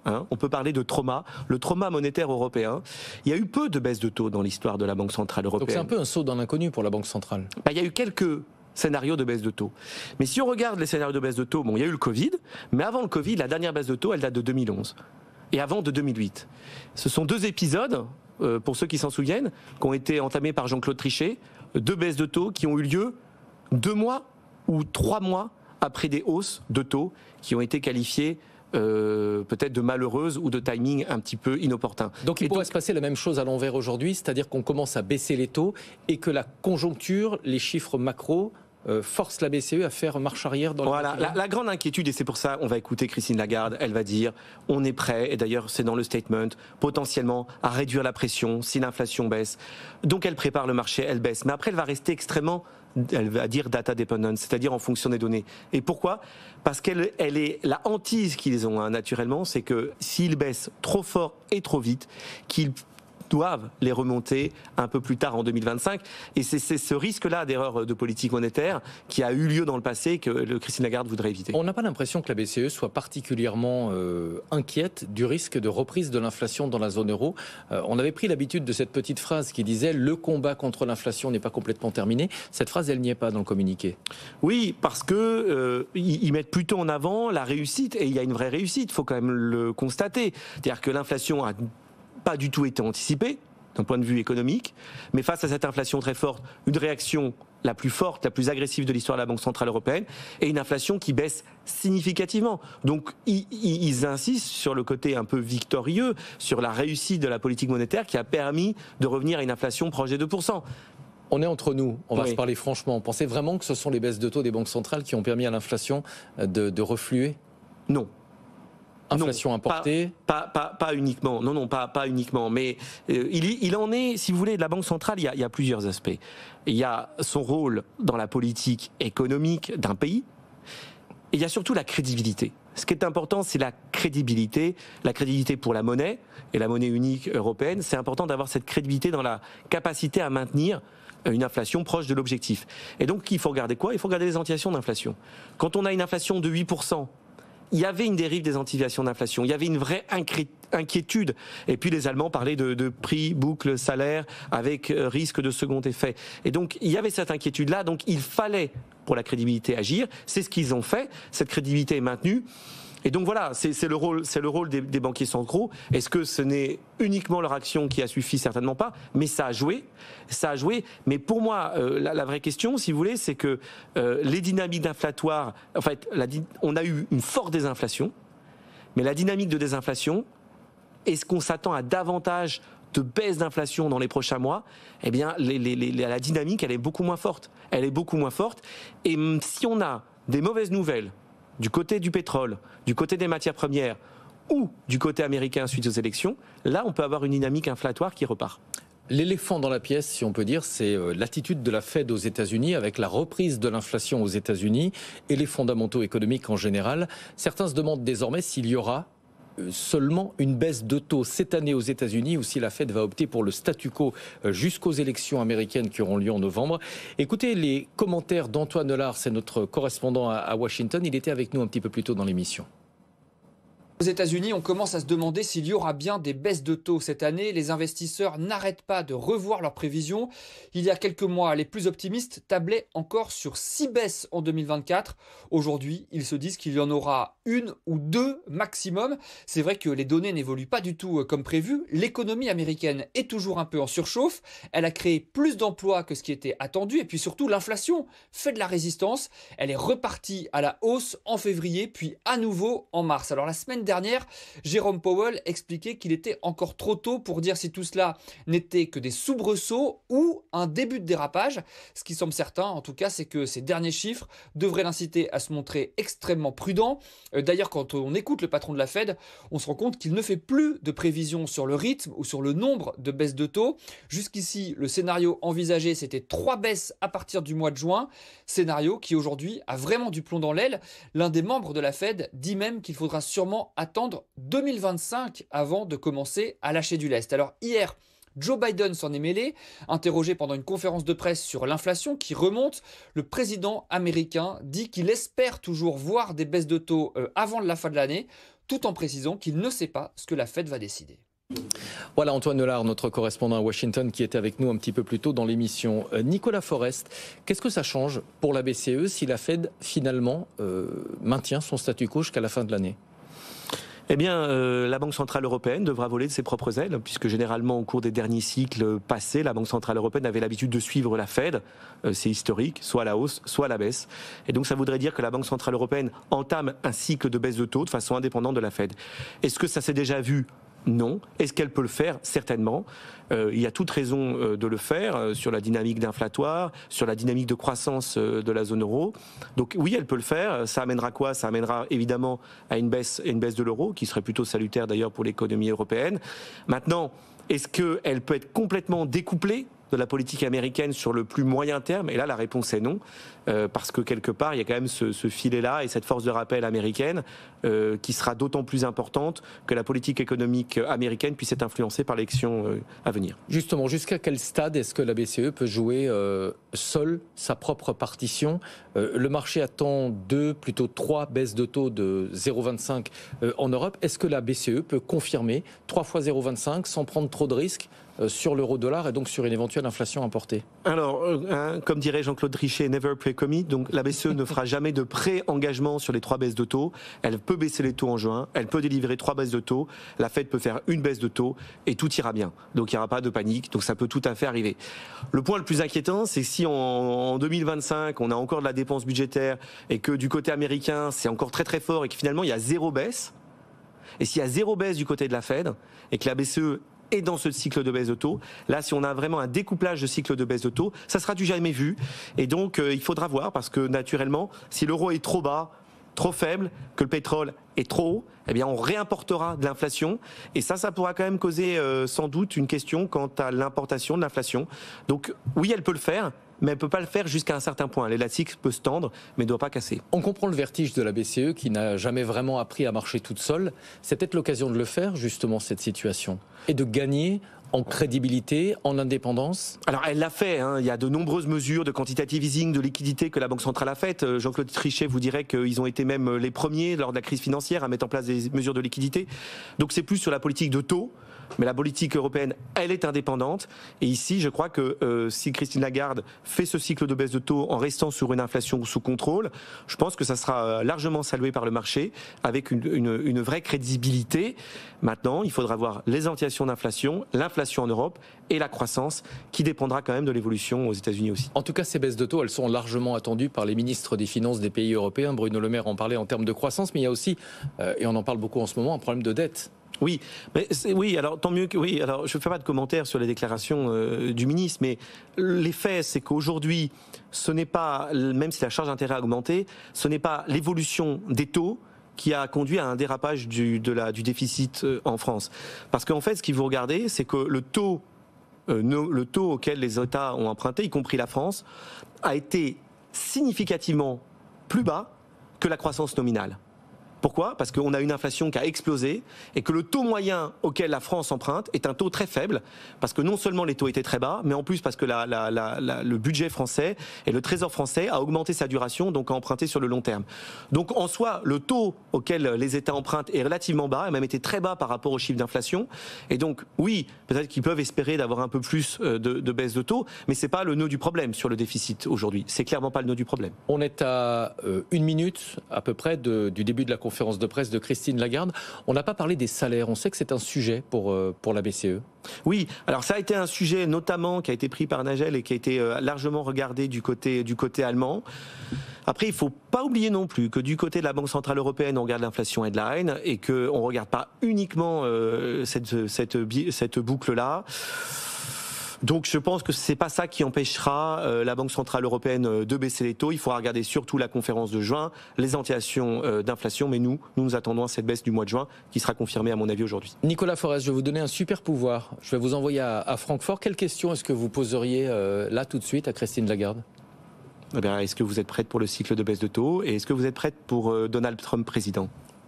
On peut parler de trauma, le trauma monétaire européen. Il y a eu peu de baisses de taux dans l'histoire de la Banque centrale européenne. Donc c'est un peu un saut dans l'inconnu pour la Banque centrale. Il y a eu quelques scénarios de baisse de taux. Mais si on regarde les scénarios de baisse de taux, il y a eu le Covid, mais avant le Covid, la dernière baisse de taux, elle date de 2011. Et avant de 2008. Ce sont 2 épisodes, pour ceux qui s'en souviennent, qui ont été entamés par Jean-Claude Trichet, 2 baisses de taux qui ont eu lieu 2 mois ou 3 mois après des hausses de taux qui ont été qualifiées peut-être de malheureuse ou de timing un petit peu inopportun. Donc il pourrait se passer la même chose à l'envers aujourd'hui, c'est-à-dire qu'on commence à baisser les taux et que la conjoncture, les chiffres macro force la BCE à faire marche arrière dans la grande inquiétude, et c'est pour ça on va écouter Christine Lagarde, elle va dire on est prêt, et d'ailleurs c'est dans le statement, potentiellement à réduire la pression si l'inflation baisse. Donc elle prépare le marché, elle baisse, mais après elle va rester extrêmement, elle va dire data dependent, c'est-à-dire en fonction des données. Et pourquoi ? Parce qu'elle est la hantise qu'ils ont naturellement, c'est que s'ils baissent trop fort et trop vite, qu'ils doivent les remonter un peu plus tard en 2025. Et c'est ce risque-là d'erreur de politique monétaire qui a eu lieu dans le passé que Christine Lagarde voudrait éviter. On n'a pas l'impression que la BCE soit particulièrement inquiète du risque de reprise de l'inflation dans la zone euro. On avait pris l'habitude de cette petite phrase qui disait « le combat contre l'inflation n'est pas complètement terminé ». Cette phrase, elle n'y est pas dans le communiqué. Oui, parce que ils mettent plutôt en avant la réussite, et il y a une vraie réussite, il faut quand même le constater. C'est-à-dire que l'inflation a pas du tout été anticipé d'un point de vue économique, mais face à cette inflation très forte, une réaction la plus forte, la plus agressive de l'histoire de la Banque centrale européenne, et une inflation qui baisse significativement. Donc ils insistent sur le côté un peu victorieux, sur la réussite de la politique monétaire qui a permis de revenir à une inflation proche des 2%. On est entre nous, on va se parler franchement. Pensez vraiment que ce sont les baisses de taux des banques centrales qui ont permis à l'inflation de refluer ? Non. Inflation importée ? Pas uniquement. Non, pas uniquement. Mais il en est, si vous voulez, de la Banque centrale, il y a plusieurs aspects. Il y a son rôle dans la politique économique d'un pays. Et il y a surtout la crédibilité. Ce qui est important, c'est la crédibilité pour la monnaie et la monnaie unique européenne. C'est important d'avoir cette crédibilité dans la capacité à maintenir une inflation proche de l'objectif. Et donc, il faut regarder quoi ? Il faut regarder les anticipations d'inflation. Quand on a une inflation de 8%, il y avait une dérive des anticipations d'inflation, il y avait une vraie inquiétude. Et puis les Allemands parlaient de prix, boucle, salaire, avec risque de second effet. Et donc il y avait cette inquiétude-là, donc il fallait, pour la crédibilité, agir. C'est ce qu'ils ont fait, cette crédibilité est maintenue. Et donc voilà, c'est le rôle des banquiers centraux. Est-ce que ce n'est uniquement leur action qui a suffi ? Certainement pas, mais ça a joué. Mais pour moi, la vraie question, si vous voulez, c'est que les dynamiques inflatoires, en fait, on a eu une forte désinflation, mais la dynamique de désinflation, est-ce qu'on s'attend à davantage de baisse d'inflation dans les prochains mois ? Eh bien, la dynamique, elle est beaucoup moins forte. Et si on a des mauvaises nouvelles du côté du pétrole, du côté des matières premières ou du côté américain suite aux élections, là on peut avoir une dynamique inflatoire qui repart. L'éléphant dans la pièce, si on peut dire, c'est l'attitude de la Fed aux États-Unis avec la reprise de l'inflation aux États-Unis et les fondamentaux économiques en général. Certains se demandent désormais s'il y aura seulement une baisse de taux cette année aux États-Unis ou si la Fed va opter pour le statu quo jusqu'aux élections américaines qui auront lieu en novembre. Écoutez les commentaires d'Antoine Delard, c'est notre correspondant à Washington. Il était avec nous un petit peu plus tôt dans l'émission. Aux États-Unis, on commence à se demander s'il y aura bien des baisses de taux cette année. Les investisseurs n'arrêtent pas de revoir leurs prévisions. Il y a quelques mois, les plus optimistes tablaient encore sur 6 baisses en 2024. Aujourd'hui, ils se disent qu'il y en aura 1 ou 2 maximum. C'est vrai que les données n'évoluent pas du tout comme prévu. L'économie américaine est toujours un peu en surchauffe. Elle a créé plus d'emplois que ce qui était attendu. Et puis surtout, l'inflation fait de la résistance. Elle est repartie à la hausse en février, puis à nouveau en mars. Alors la semaine dernière, Jérôme Powell expliquait qu'il était encore trop tôt pour dire si tout cela n'était que des soubresauts ou un début de dérapage. Ce qui semble certain, en tout cas, c'est que ces derniers chiffres devraient l'inciter à se montrer extrêmement prudent. D'ailleurs, quand on écoute le patron de la Fed, on se rend compte qu'il ne fait plus de prévisions sur le rythme ou sur le nombre de baisses de taux. Jusqu'ici, le scénario envisagé, c'était 3 baisses à partir du mois de juin. Scénario qui aujourd'hui a vraiment du plomb dans l'aile. L'un des membres de la Fed dit même qu'il faudra sûrement attendre 2025 avant de commencer à lâcher du lest. Alors hier, Joe Biden s'en est mêlé. Interrogé pendant une conférence de presse sur l'inflation qui remonte, le président américain dit qu'il espère toujours voir des baisses de taux avant la fin de l'année. tout en précisant qu'il ne sait pas ce que la Fed va décider. Voilà Antoine Nelard, notre correspondant à Washington, qui était avec nous un petit peu plus tôt dans l'émission. Nicolas Forest, qu'est-ce que ça change pour la BCE si la Fed finalement maintient son statu quo jusqu'à la fin de l'année ? Eh bien, la Banque Centrale Européenne devra voler de ses propres ailes, puisque généralement, au cours des derniers cycles passés, la Banque Centrale Européenne avait l'habitude de suivre la Fed. C'est historique, soit à la hausse, soit à la baisse. Et donc, ça voudrait dire que la Banque Centrale Européenne entame un cycle de baisse de taux de façon indépendante de la Fed. Est-ce que ça s'est déjà vu ? Non. Est-ce qu'elle peut le faire ? Certainement. Il y a toute raison de le faire sur la dynamique d'inflatoire, sur la dynamique de croissance de la zone euro. Donc oui, elle peut le faire. Ça amènera quoi ? Ça amènera évidemment à une baisse de l'euro, qui serait plutôt salutaire d'ailleurs pour l'économie européenne. Maintenant, est-ce qu'elle peut être complètement découplée de la politique américaine sur le plus moyen terme? Et là, la réponse est non, parce que quelque part, il y a quand même ce filet-là et cette force de rappel américaine qui sera d'autant plus importante que la politique économique américaine puisse être influencée par l'élection à venir. Justement, jusqu'à quel stade est-ce que la BCE peut jouer seule sa propre partition ? Le marché attend 2, plutôt 3 baisses de taux de 0,25 en Europe. Est-ce que la BCE peut confirmer 3 fois 0,25 sans prendre trop de risques sur l'euro-dollar et donc sur une éventuelle inflation importée? Alors, comme dirait Jean-Claude Trichet, never pre-commit, donc la BCE ne fera jamais de pré-engagement sur les 3 baisses de taux. Elle peut baisser les taux en juin, elle peut délivrer 3 baisses de taux, la Fed peut faire une baisse de taux et tout ira bien. Donc il n'y aura pas de panique, donc ça peut tout à fait arriver. Le point le plus inquiétant, c'est si en 2025, on a encore de la dépense budgétaire et que du côté américain, c'est encore très très fort et que finalement il y a 0 baisse, et s'il y a 0 baisse du côté de la Fed et que la BCE et dans ce cycle de baisse de taux, là, si on a vraiment un découplage de cycle de baisse de taux, ça sera du jamais vu. Et donc, il faudra voir, parce que naturellement, si l'euro est trop bas, trop faible, que le pétrole est trop haut, eh bien, on réimportera de l'inflation. Et ça pourra quand même causer sans doute une question quant à l'importation de l'inflation. Donc, oui, elle peut le faire, mais elle ne peut pas le faire jusqu'à un certain point. L'élastique peut se tendre, mais ne doit pas casser. On comprend le vertige de la BCE qui n'a jamais vraiment appris à marcher toute seule. C'est peut-être l'occasion de le faire, justement, cette situation, et de gagner en crédibilité, en indépendance? Alors elle l'a fait, hein. Il y a de nombreuses mesures de quantitative easing, de liquidité que la Banque centrale a faites. Jean-Claude Trichet vous dirait qu'ils ont été même les premiers lors de la crise financière à mettre en place des mesures de liquidité. Donc c'est plus sur la politique de taux. Mais la politique européenne, elle est indépendante. Et ici, je crois que si Christine Lagarde fait ce cycle de baisse de taux en restant sur une inflation sous contrôle, je pense que ça sera largement salué par le marché avec une vraie crédibilité. Maintenant, il faudra voir les orientations d'inflation, l'inflation en Europe et la croissance qui dépendra quand même de l'évolution aux États-Unis aussi. En tout cas, ces baisses de taux, elles sont largement attendues par les ministres des Finances des pays européens. Bruno Le Maire en parlait en termes de croissance, mais il y a aussi, et on en parle beaucoup en ce moment, un problème de dette. Oui, mais oui, alors tant mieux que oui. Alors je ne fais pas de commentaires sur les déclarations du ministre, mais les faits, c'est qu'aujourd'hui, ce n'est pas, même si la charge d'intérêt a augmenté, ce n'est pas l'évolution des taux qui a conduit à un dérapage du déficit en France. Parce qu'en fait, ce qu'il faut regarder, c'est que le taux auquel les États ont emprunté, y compris la France, a été significativement plus bas que la croissance nominale. Pourquoi ? Parce qu'on a une inflation qui a explosé et que le taux moyen auquel la France emprunte est un taux très faible, parce que non seulement les taux étaient très bas, mais en plus parce que le budget français et le trésor français a augmenté sa duration, donc a emprunté sur le long terme. Donc en soi, le taux auquel les États empruntent est relativement bas, et même été très bas par rapport aux chiffres d'inflation. Et donc oui, peut-être qu'ils peuvent espérer d'avoir un peu plus de baisse de taux, mais c'est pas le nœud du problème sur le déficit aujourd'hui. C'est clairement pas le nœud du problème. On est à 1 minute à peu près du début de la conférence de presse de Christine Lagarde. On n'a pas parlé des salaires. On sait que c'est un sujet pour la BCE. Oui, alors ça a été un sujet notamment qui a été pris par Nagel et qui a été largement regardé du côté allemand. Après, il ne faut pas oublier non plus que du côté de la Banque Centrale Européenne, on regarde l'inflation headline et qu'on ne regarde pas uniquement cette boucle-là. Donc je pense que c'est pas ça qui empêchera la Banque Centrale Européenne de baisser les taux. Il faudra regarder surtout la conférence de juin, les antéations d'inflation. Mais nous attendons à cette baisse du mois de juin qui sera confirmée à mon avis aujourd'hui. Nicolas Forest, je vais vous donner un super pouvoir. Je vais vous envoyer à Francfort. Quelle question est-ce que vous poseriez là tout de suite à Christine Lagarde ? Eh bien, est-ce que vous êtes prête pour le cycle de baisse de taux et est-ce que vous êtes prête pour Donald Trump président ? Pourquoi ?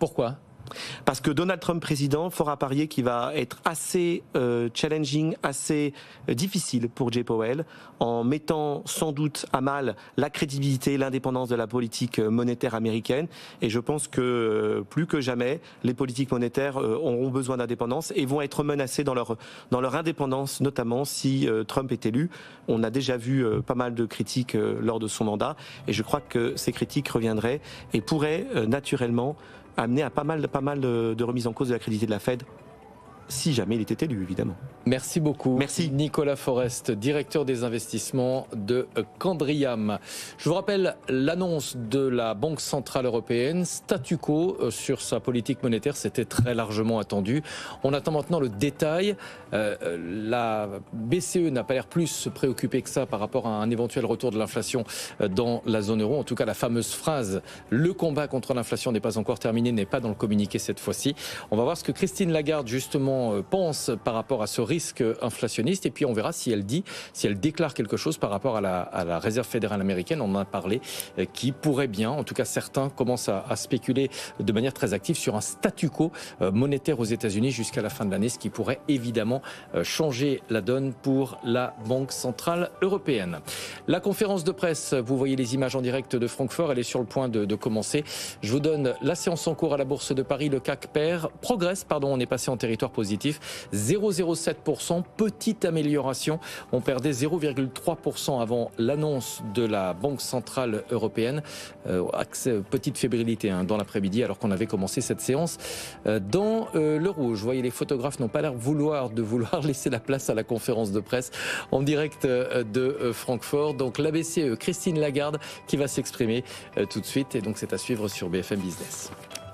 Parce que Donald Trump président, fort à parier qu'il va être assez challenging, assez difficile pour Jay Powell, en mettant sans doute à mal la crédibilité, l'indépendance de la politique monétaire américaine. Et je pense que plus que jamais, les politiques monétaires auront besoin d'indépendance et vont être menacées dans leur indépendance, notamment si Trump est élu. On a déjà vu pas mal de critiques lors de son mandat, et je crois que ces critiques reviendraient et pourraient naturellement amener à pas mal de remises en cause de la crédibilité de la Fed, si jamais il était élu, évidemment. Merci beaucoup. Merci. Nicolas Forest, directeur des investissements de Candriam. Je vous rappelle l'annonce de la Banque Centrale Européenne, statu quo sur sa politique monétaire, c'était très largement attendu. On attend maintenant le détail. La BCE n'a pas l'air plus préoccupée que ça par rapport à un éventuel retour de l'inflation dans la zone euro. En tout cas, la fameuse phrase « Le combat contre l'inflation n'est pas encore terminé » n'est pas dans le communiqué cette fois-ci. On va voir ce que Christine Lagarde, justement, pense par rapport à ce risque inflationniste, et puis on verra si elle déclare quelque chose par rapport à la Réserve fédérale américaine, on en a parlé, qui pourrait bien, en tout cas certains commencent à spéculer de manière très active sur un statu quo monétaire aux États-Unis jusqu'à la fin de l'année, ce qui pourrait évidemment changer la donne pour la Banque Centrale Européenne. La conférence de presse, vous voyez les images en direct de Francfort, elle est sur le point de commencer. Je vous donne la séance en cours à la Bourse de Paris, le CAC progresse, on est passé en territoire positif, 0,07%, petite amélioration. On perdait 0,3% avant l'annonce de la Banque Centrale Européenne. Petite fébrilité dans l'après-midi, alors qu'on avait commencé cette séance dans le rouge. Vous voyez, les photographes n'ont pas l'air de vouloir laisser la place à la conférence de presse en direct de Francfort. Donc la BCE, Christine Lagarde, qui va s'exprimer tout de suite. Et donc c'est à suivre sur BFM Business.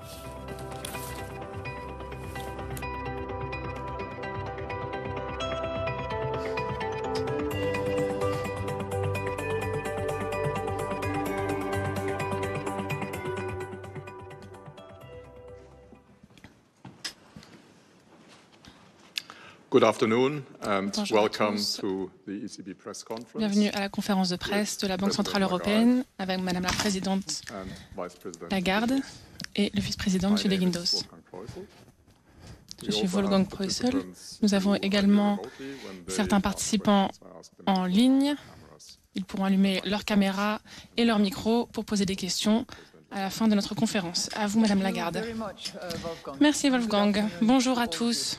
Good afternoon and welcome to the ECB press conference. Bienvenue à la conférence de presse de la Banque Centrale Européenne avec Madame la Présidente Lagarde et le vice-président M. De Guindos. Je suis Wolfgang Preussel. Nous avons également certains participants en ligne. Ils pourront allumer leur caméra et leur micro pour poser des questions à la fin de notre conférence. À vous, Madame Lagarde. Merci, Wolfgang. Bonjour à tous.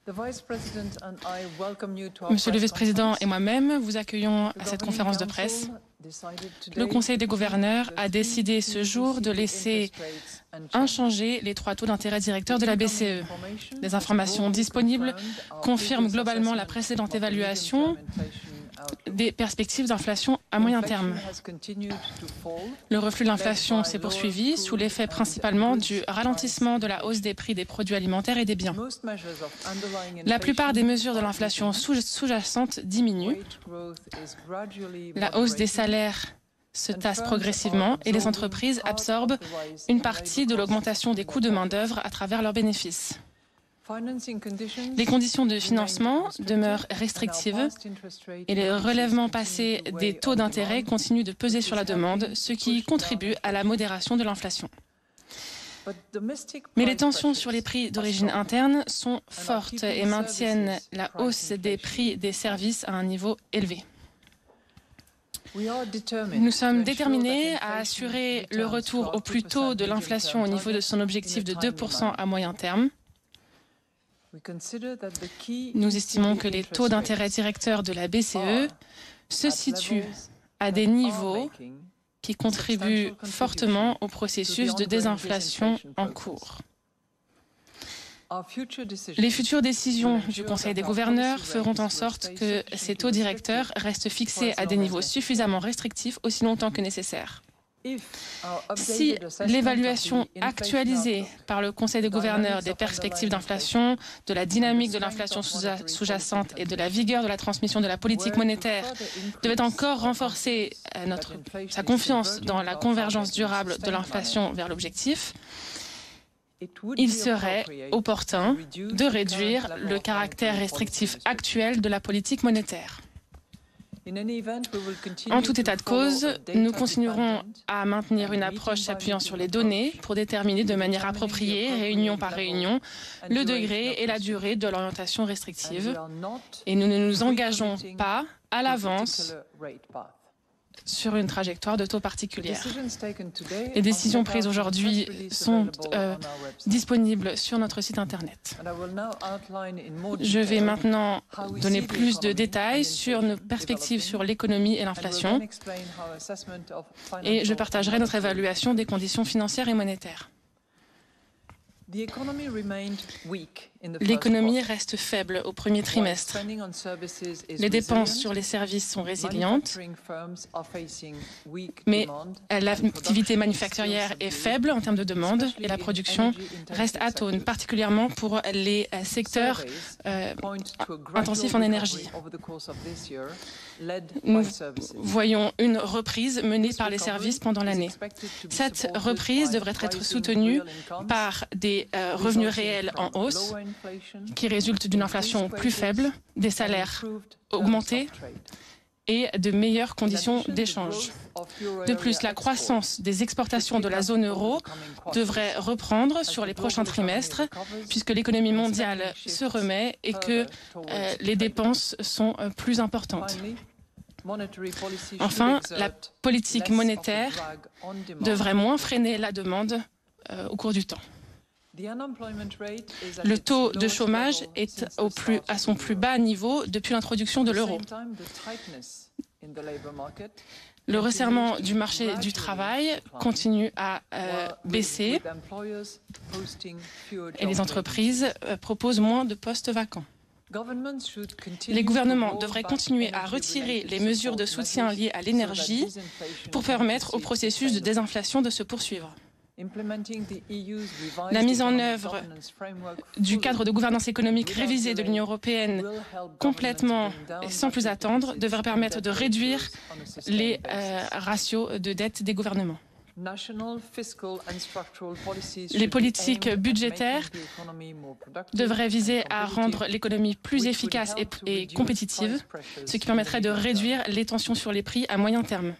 Monsieur le vice-président et moi-même vous accueillons à cette conférence de presse. Le Conseil des gouverneurs a décidé ce jour de laisser inchangés les 3 taux d'intérêt directeurs de la BCE. Les informations disponibles confirment globalement la précédente évaluation des perspectives d'inflation à moyen terme. Le reflux de l'inflation s'est poursuivi sous l'effet principalement du ralentissement de la hausse des prix des produits alimentaires et des biens. La plupart des mesures de l'inflation sous-jacente diminuent. La hausse des salaires se tasse progressivement et les entreprises absorbent une partie de l'augmentation des coûts de main-d'œuvre à travers leurs bénéfices. Les conditions de financement demeurent restrictives et les relèvements passés des taux d'intérêt continuent de peser sur la demande, ce qui contribue à la modération de l'inflation. Mais les tensions sur les prix d'origine interne sont fortes et maintiennent la hausse des prix des services à un niveau élevé. Nous sommes déterminés à assurer le retour au plus tôt de l'inflation au niveau de son objectif de 2% à moyen terme. Nous estimons que les taux d'intérêt directeurs de la BCE se situent à des niveaux qui contribuent fortement au processus de désinflation en cours. Les futures décisions du Conseil des gouverneurs feront en sorte que ces taux directeurs restent fixés à des niveaux suffisamment restrictifs aussi longtemps que nécessaire. Si l'évaluation actualisée par le Conseil des gouverneurs des perspectives d'inflation, de la dynamique de l'inflation sous-jacente et de la vigueur de la transmission de la politique monétaire devait encore renforcer sa confiance dans la convergence durable de l'inflation vers l'objectif, il serait opportun de réduire le caractère restrictif actuel de la politique monétaire. En tout état de cause, nous continuerons à maintenir une approche s'appuyant sur les données pour déterminer de manière appropriée, réunion par réunion, le degré et la durée de l'orientation restrictive. Et nous ne nous engageons pas à l'avance sur une trajectoire de taux particulière. Les décisions prises aujourd'hui sont disponibles sur notre site Internet. Je vais maintenant donner plus de détails sur nos perspectives sur l'économie et l'inflation et je partagerai notre évaluation des conditions financières et monétaires. L'économie reste faible au premier trimestre. Les dépenses sur les services sont résilientes, mais l'activité manufacturière est faible en termes de demande et la production reste atone, particulièrement pour les secteurs intensifs en énergie. Nous voyons une reprise menée par les services pendant l'année. Cette reprise devrait être soutenue par des revenus réels en hausse, qui résultent d'une inflation plus faible, des salaires augmentés et de meilleures conditions d'échange. De plus, la croissance des exportations de la zone euro devrait reprendre sur les prochains trimestres, puisque l'économie mondiale se remet et que les dépenses sont plus importantes. Enfin, la politique monétaire devrait moins freiner la demande au cours du temps. Le taux de chômage est à son plus bas niveau depuis l'introduction de l'euro. Le resserrement du marché du travail continue à baisser et les entreprises proposent moins de postes vacants. Les gouvernements devraient continuer à retirer les mesures de soutien liées à l'énergie pour permettre au processus de désinflation de se poursuivre. La mise en œuvre du cadre de gouvernance économique révisé de l'Union européenne complètement et sans plus attendre devrait permettre de réduire les ratios de dette des gouvernements. Les politiques budgétaires devraient viser à rendre l'économie plus efficace et compétitive, ce qui permettrait de réduire les tensions sur les prix à moyen terme.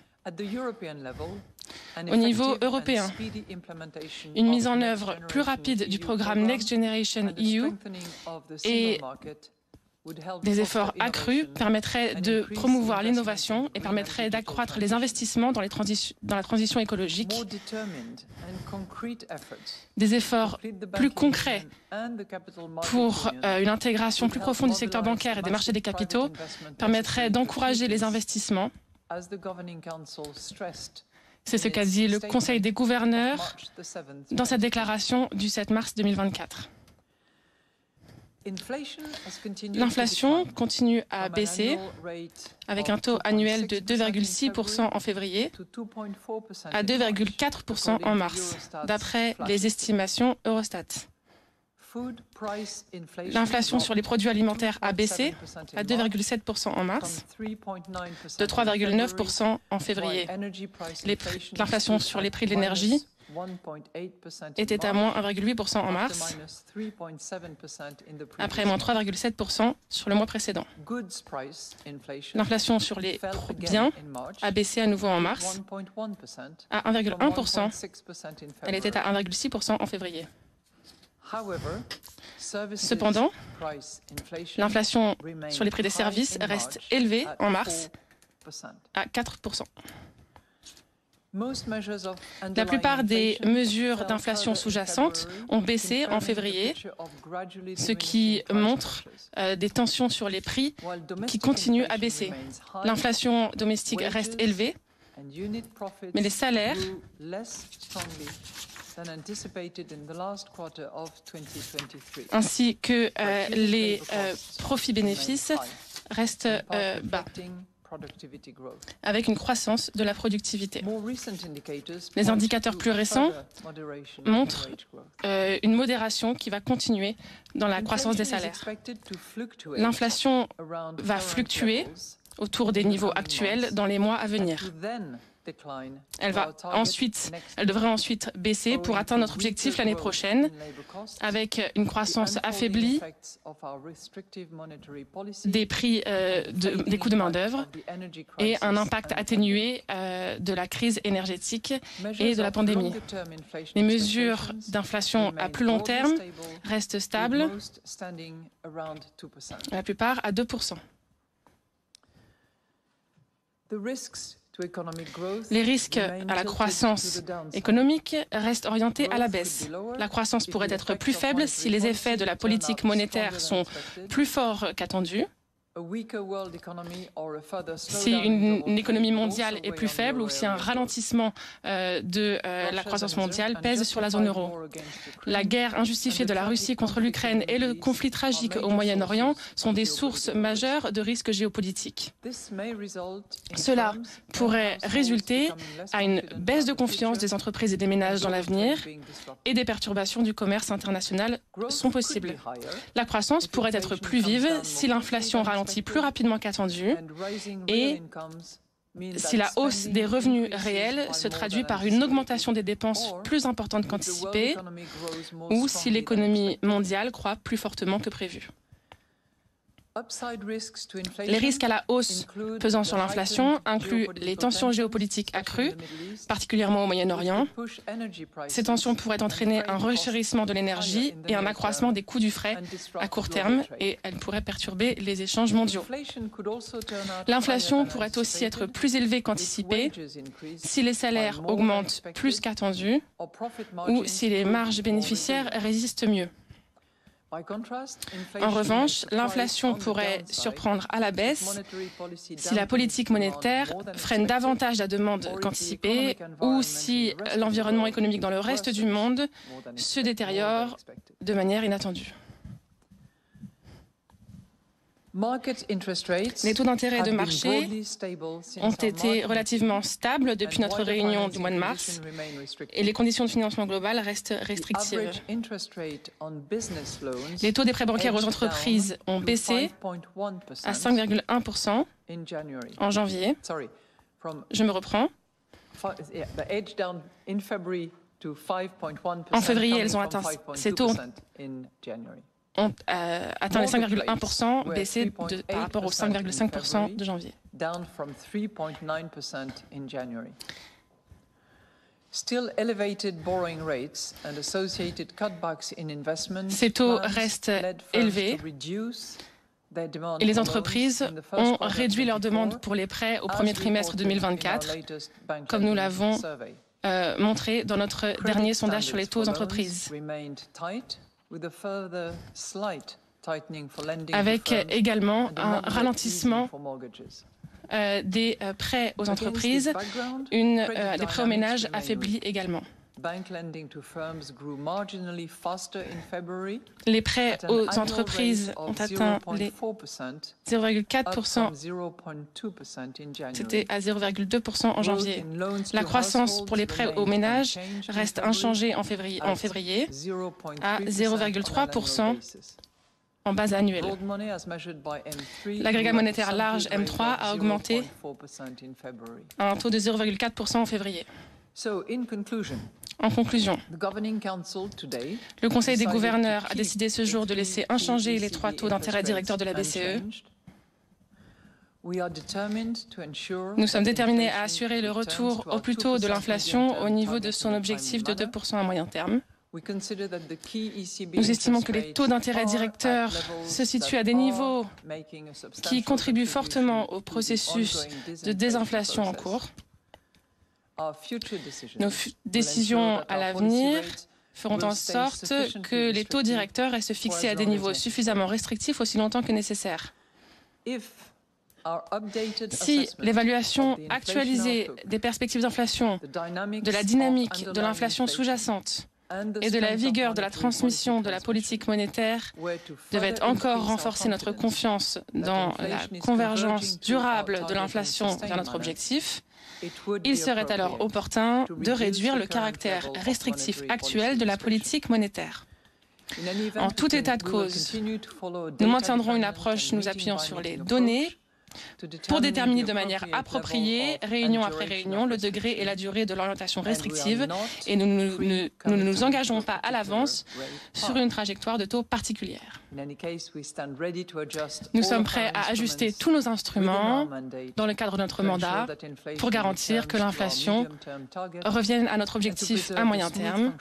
Au niveau européen, une mise en œuvre plus rapide du programme Next Generation EU et des efforts accrus permettraient de promouvoir l'innovation et permettrait d'accroître les investissements dans la transition écologique. Des efforts plus concrets pour une intégration plus profonde du secteur bancaire et des marchés des capitaux permettraient d'encourager les investissements. C'est ce qu'a dit le Conseil des gouverneurs dans sa déclaration du 7 mars 2024. L'inflation continue à baisser avec un taux annuel de 2,6% en février à 2,4% en mars, d'après les estimations Eurostat. L'inflation sur les produits alimentaires a baissé à 2,7% en mars, de 3,9% en février. L'inflation sur les prix de l'énergie était à moins 1,8% en mars, après moins 3,7% sur le mois précédent. L'inflation sur les biens a baissé à nouveau en mars à 1,1%. Elle était à 1,6% en février. Cependant, l'inflation sur les prix des services reste élevée en mars à 4%. La plupart des mesures d'inflation sous-jacentes ont baissé en février, ce qui montre des tensions sur les prix qui continuent à baisser. L'inflation domestique reste élevée, mais les salaires ainsi que les profits-bénéfices restent bas, avec une croissance de la productivité. Les indicateurs plus récents montrent une modération qui va continuer dans la croissance des salaires. L'inflation va fluctuer autour des niveaux actuels dans les mois à venir. Elle devrait ensuite baisser pour atteindre notre objectif l'année prochaine, avec une croissance affaiblie des prix des coûts de main-d'œuvre et un impact atténué de la crise énergétique et de la pandémie. Les mesures d'inflation à plus long terme restent stables, la plupart à 2%. Les risques à la croissance économique restent orientés à la baisse. La croissance pourrait être plus faible si les effets de la politique monétaire sont plus forts qu'attendus. Si une économie mondiale est plus faible ou si un ralentissement de la croissance mondiale pèse sur la zone euro. La guerre injustifiée de la Russie contre l'Ukraine et le conflit tragique au Moyen-Orient sont des sources majeures de risques géopolitiques. Cela pourrait résulter à une baisse de confiance des entreprises et des ménages dans l'avenir et des perturbations du commerce international sont possibles. La croissance pourrait être plus vive si l'inflation ralentit plus rapidement qu'attendu et si la hausse des revenus réels se traduit par une augmentation des dépenses plus importante qu'anticipée ou si l'économie mondiale croît plus fortement que prévu. Les risques à la hausse pesant sur l'inflation incluent les tensions géopolitiques accrues, particulièrement au Moyen-Orient. Ces tensions pourraient entraîner un renchérissement de l'énergie et un accroissement des coûts du fret à court terme et elles pourraient perturber les échanges mondiaux. L'inflation pourrait aussi être plus élevée qu'anticipée si les salaires augmentent plus qu'attendu ou si les marges bénéficiaires résistent mieux. En revanche, l'inflation pourrait surprendre à la baisse si la politique monétaire freine davantage la demande qu'anticipée ou si l'environnement économique dans le reste du monde se détériore de manière inattendue. Les taux d'intérêt de marché ont été relativement stables depuis notre réunion du mois de mars et les conditions de financement global restent restrictives. Les taux des prêts bancaires aux entreprises ont baissé à 5,1% en janvier. Je me reprends. En février, elles ont atteint ces taux ont atteint les 5,1%, baissé par rapport aux 5,5% de janvier. Ces taux restent élevés et les entreprises ont réduit leurs demandes pour les prêts au premier trimestre 2024, comme nous l'avons montré dans notre dernier sondage sur les taux d'entreprise. Avec également un ralentissement des prêts aux entreprises, des prêts aux ménages affaiblis également. Les prêts aux entreprises ont atteint les 0,4%, c'était à 0,2% en janvier. La croissance pour les prêts aux ménages reste inchangée en février à 0,3% en base annuelle. L'agrégat monétaire large M3 a augmenté à un taux de 0,4% en février. En conclusion, le Conseil des gouverneurs a décidé ce jour de laisser inchangés les 3 taux d'intérêt directeurs de la BCE. Nous sommes déterminés à assurer le retour au plus tôt de l'inflation au niveau de son objectif de 2% à moyen terme. Nous estimons que les taux d'intérêt directeurs se situent à des niveaux qui contribuent fortement au processus de désinflation en cours. Nos décisions à l'avenir feront en sorte que les taux directeurs restent fixés à des niveaux suffisamment restrictifs aussi longtemps que nécessaire. Si l'évaluation actualisée des perspectives d'inflation, de la dynamique de l'inflation sous-jacente et de la vigueur de la transmission de la politique monétaire devait encore renforcer notre confiance dans la convergence durable de l'inflation vers notre objectif, il serait alors opportun de réduire le caractère restrictif actuel de la politique monétaire. En tout état de cause, nous maintiendrons une approche nous appuyant sur les données pour déterminer de manière appropriée, réunion après réunion, le degré et la durée de l'orientation restrictive et nous ne nous engageons pas à l'avance sur une trajectoire de taux particulière. Nous sommes prêts à ajuster tous nos instruments dans le cadre de notre mandat pour garantir que l'inflation revienne à notre objectif à moyen terme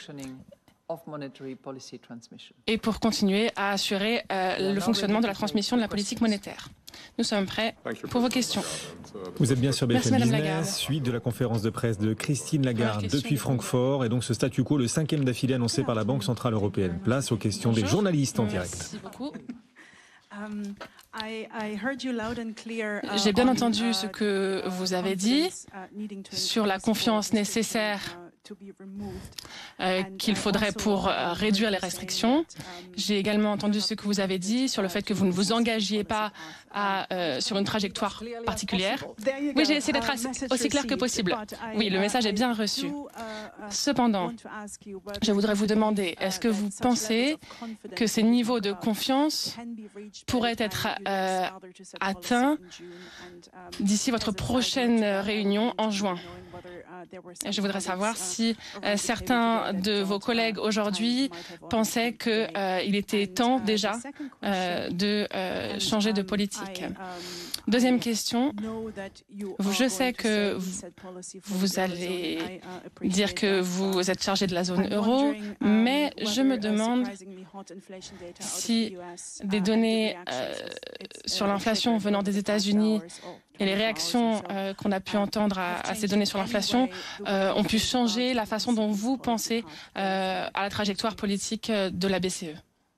et pour continuer à assurer le fonctionnement de la transmission de la politique monétaire. Nous sommes prêts pour vos questions. Vous êtes bien sur BFM Merci, Business, suite de la conférence de presse de Christine Lagarde depuis Francfort et donc ce statu quo, le 5e d'affilée annoncé par la Banque Centrale Européenne. Place aux questions des journalistes en direct. Merci beaucoup. J'ai bien entendu ce que vous avez dit sur la confiance nécessaire qu'il faudrait pour réduire les restrictions. J'ai également entendu ce que vous avez dit sur le fait que vous ne vous engagiez pas sur une trajectoire particulière. Oui, j'ai essayé d'être aussi clair que possible. Oui, le message est bien reçu. Cependant, je voudrais vous demander, est-ce que vous pensez que ces niveaux de confiance pourraient être atteints d'ici votre prochaine réunion en juin? Je voudrais savoir si certains de vos collègues aujourd'hui pensaient qu'il était temps déjà de changer de politique. Deuxième question. Je sais que vous allez dire que vous êtes chargé de la zone euro, mais je me demande si des données sur l'inflation venant des États-Unis et les réactions qu'on a pu entendre à ces données sur l'inflation ont pu changer la façon dont vous pensez à la trajectoire politique de la BCE.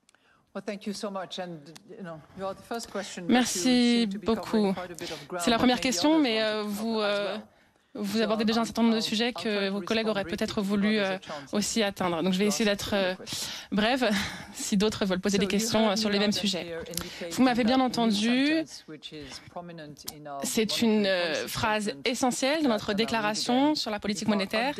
Merci beaucoup. C'est la première question, mais vous abordez déjà un certain nombre de sujets que vos collègues auraient peut-être voulu aussi atteindre. Donc je vais essayer d'être brève si d'autres veulent poser des questions sur les mêmes sujets. Vous m'avez bien entendu. C'est une phrase essentielle de notre déclaration sur la politique monétaire.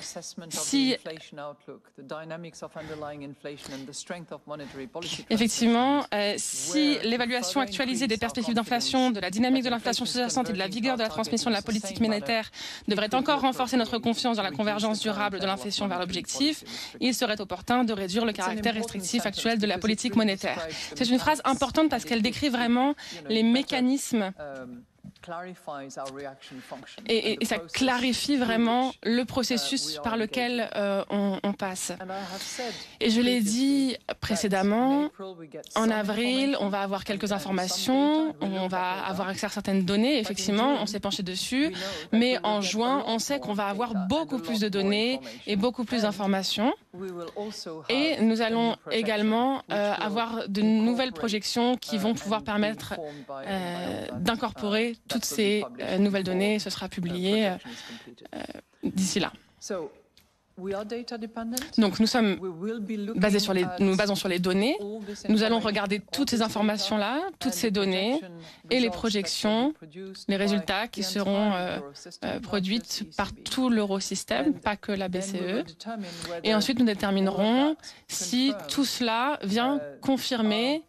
Effectivement, si l'évaluation actualisée des perspectives d'inflation, de la dynamique de l'inflation sous-jacente et de la vigueur de la transmission de la politique monétaire devrait encore renforcer notre confiance dans la convergence durable de l'inflation vers l'objectif, il serait opportun de réduire le caractère restrictif actuel de la politique monétaire. C'est une phrase importante parce qu'elle décrit vraiment les mécanismes et ça clarifie vraiment le processus par lequel on passe. Et je l'ai dit précédemment, en avril, on va avoir quelques informations, on va avoir accès à certaines données, effectivement, on s'est penché dessus, mais en juin, on sait qu'on va avoir beaucoup plus de données et beaucoup plus d'informations. Et nous allons également avoir de nouvelles projections qui vont pouvoir permettre d'incorporer toutes ces nouvelles données. Ce sera publié d'ici là. Donc nous sommes nous basons sur les données. Nous allons regarder toutes ces informations-là, toutes ces données et les projections, les résultats qui seront produites par tout l'eurosystème, pas que la BCE. Et ensuite nous déterminerons si tout cela vient confirmer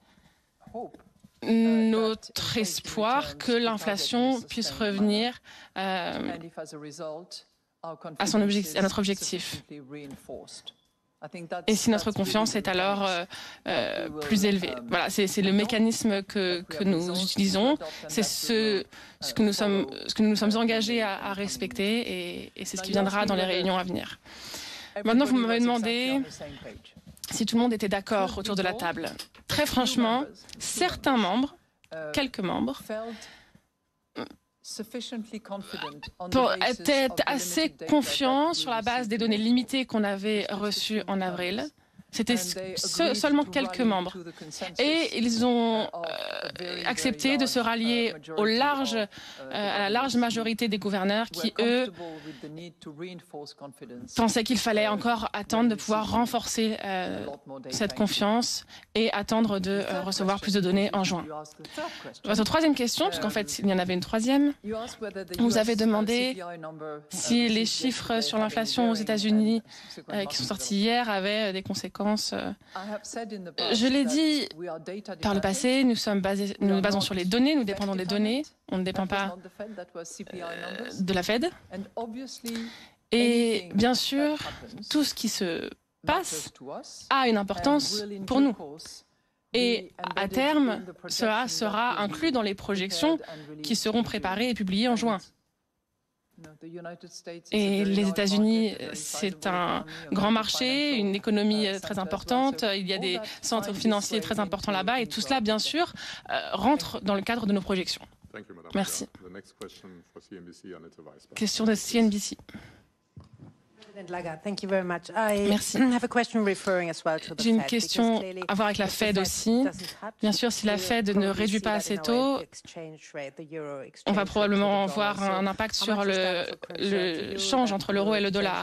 notre espoir que l'inflation puisse revenir à notre objectif. Et si notre confiance est alors plus élevée. Voilà, c'est le mécanisme que nous utilisons. C'est ce que nous sommes engagés à respecter et c'est ce qui viendra dans les réunions à venir. Maintenant, vous m'avez demandé si tout le monde était d'accord autour de la table. Très franchement, certains membres, quelques membres, étaient assez confiants sur la base des données limitées qu'on avait reçues en avril. C'était seulement quelques membres. Et ils ont accepté de se rallier à la large majorité des gouverneurs qui, eux, pensaient qu'il fallait encore attendre de pouvoir renforcer cette confiance et attendre de recevoir plus de données en juin. Votre troisième question, parce qu'en fait, il y en avait une troisième, vous avez demandé si les chiffres sur l'inflation aux États-Unis qui sont sortis hier avaient des conséquences. Je l'ai dit par le passé, nous sommes nous basons sur les données, nous dépendons des données, on ne dépend pas de la Fed. Et bien sûr, tout ce qui se passe a une importance pour nous. Et à terme, cela sera inclus dans les projections qui seront préparées et publiées en juin. Et les États-Unis, c'est un grand marché, une économie très importante, il y a des centres financiers très importants là-bas, et tout cela, bien sûr, rentre dans le cadre de nos projections. Merci. Question de CNBC. Merci. J'ai une question à voir avec la Fed aussi. Bien sûr, si la Fed ne réduit pas ses taux, on va probablement voir un impact sur le change entre l'euro et le dollar.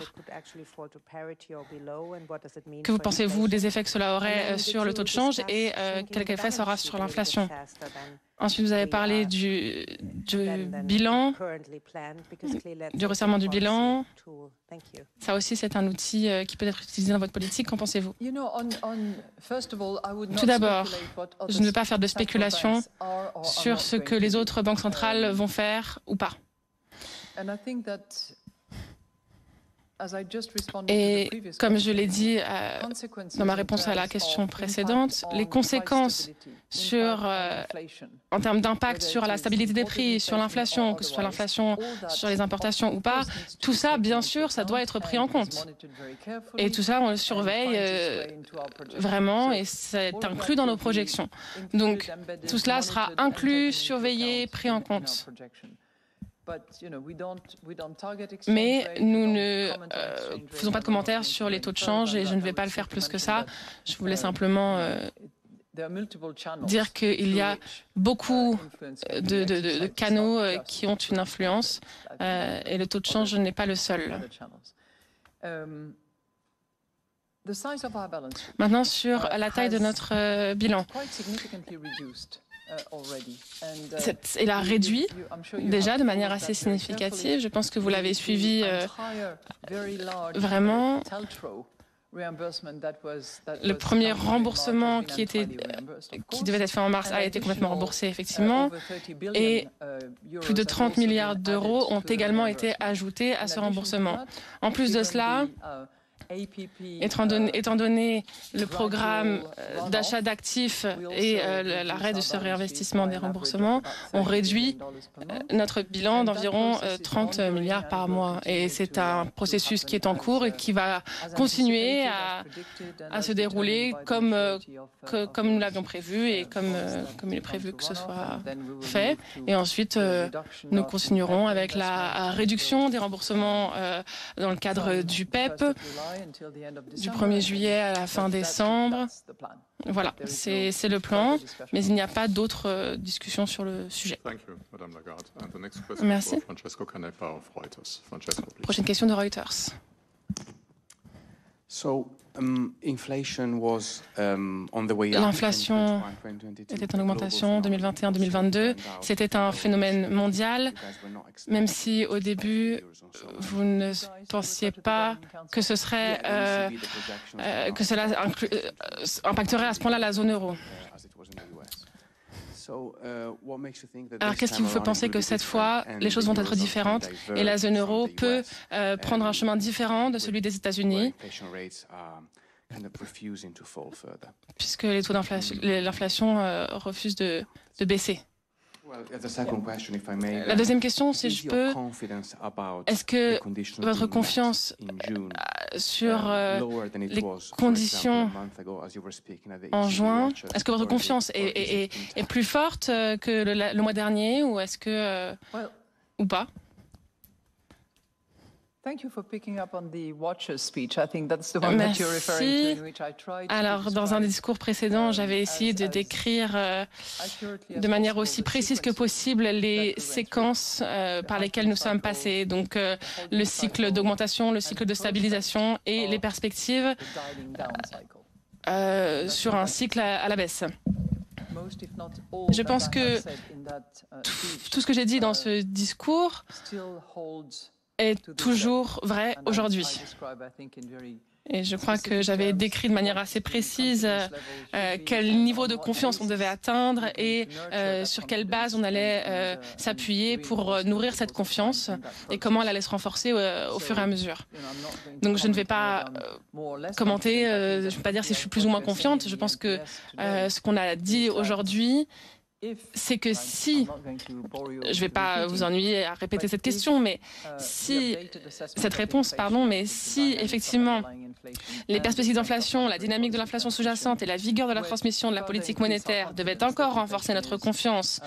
Que vous pensez-vous des effets que cela aurait sur le taux de change et quel effet ça aura sur l'inflation? Ensuite, vous avez parlé du bilan, du resserrement du bilan. Ça aussi, c'est un outil qui peut être utilisé dans votre politique. Qu'en pensez-vous? Tout d'abord, je ne veux pas faire de spéculation sur ce que les autres banques centrales vont faire ou pas. Et comme je l'ai dit dans ma réponse à la question précédente, les conséquences en termes d'impact sur la stabilité des prix, sur l'inflation, que ce soit l'inflation sur les importations ou pas, tout ça, bien sûr, ça doit être pris en compte. Et tout ça, on le surveille vraiment et c'est inclus dans nos projections. Donc, tout cela sera inclus, surveillé, pris en compte. Mais nous ne faisons pas de commentaires sur les taux de change et je ne vais pas le faire plus que ça. Je voulais simplement dire qu'il y a beaucoup de canaux qui ont une influence et le taux de change n'est pas le seul. Maintenant, sur la taille de notre bilan. Il a réduit déjà de manière assez significative. Je pense que vous l'avez suivi vraiment. Le premier remboursement qui devait être fait en mars a été complètement remboursé, effectivement. Et plus de 30 milliards d'euros ont également été ajoutés à ce remboursement. En plus de cela, étant donné le programme d'achat d'actifs et l'arrêt de ce réinvestissement des remboursements, on réduit notre bilan d'environ 30 milliards par mois. Et c'est un processus qui est en cours et qui va continuer à se dérouler comme nous l'avions prévu et comme il est prévu que ce soit fait. Et ensuite, nous continuerons avec la réduction des remboursements dans le cadre du PEP, du 1er juillet à la fin décembre. Voilà, c'est le plan, mais il n'y a pas d'autres discussions sur le sujet. Merci. Prochaine question de Reuters. L'inflation était en augmentation en 2021-2022. C'était un phénomène mondial, même si au début, vous ne pensiez pas que ce serait que cela impacterait à ce point-là la zone euro. Alors, qu'est-ce qui vous fait penser que cette fois, les choses vont être différentes et la zone euro peut prendre un chemin différent de celui des États-Unis, puisque les taux d'inflation, l'inflation refuse de baisser? La deuxième question, si je peux, est-ce que votre confiance sur les conditions en juin, est-ce que votre confiance est plus forte que le mois dernier ou est-ce que ou pas? Merci. Alors, dans un discours précédent, j'avais essayé de décrire de manière aussi précise que possible les séquences par lesquelles nous sommes passés. Donc, le cycle d'augmentation, le cycle de stabilisation et les perspectives sur un cycle à la baisse. Je pense que tout ce que j'ai dit dans ce discours est toujours vrai aujourd'hui. Et je crois que j'avais décrit de manière assez précise quel niveau de confiance on devait atteindre et sur quelle base on allait s'appuyer pour nourrir cette confiance et comment elle allait se renforcer au fur et à mesure. Donc je ne vais pas commenter, je ne vais pas dire si je suis plus ou moins confiante. Je pense que ce qu'on a dit aujourd'hui, c'est que si, je ne vais pas vous ennuyer à répéter cette question, mais si, cette réponse, pardon, mais si effectivement les perspectives d'inflation, la dynamique de l'inflation sous-jacente et la vigueur de la transmission de la politique monétaire devaient encore renforcer notre confiance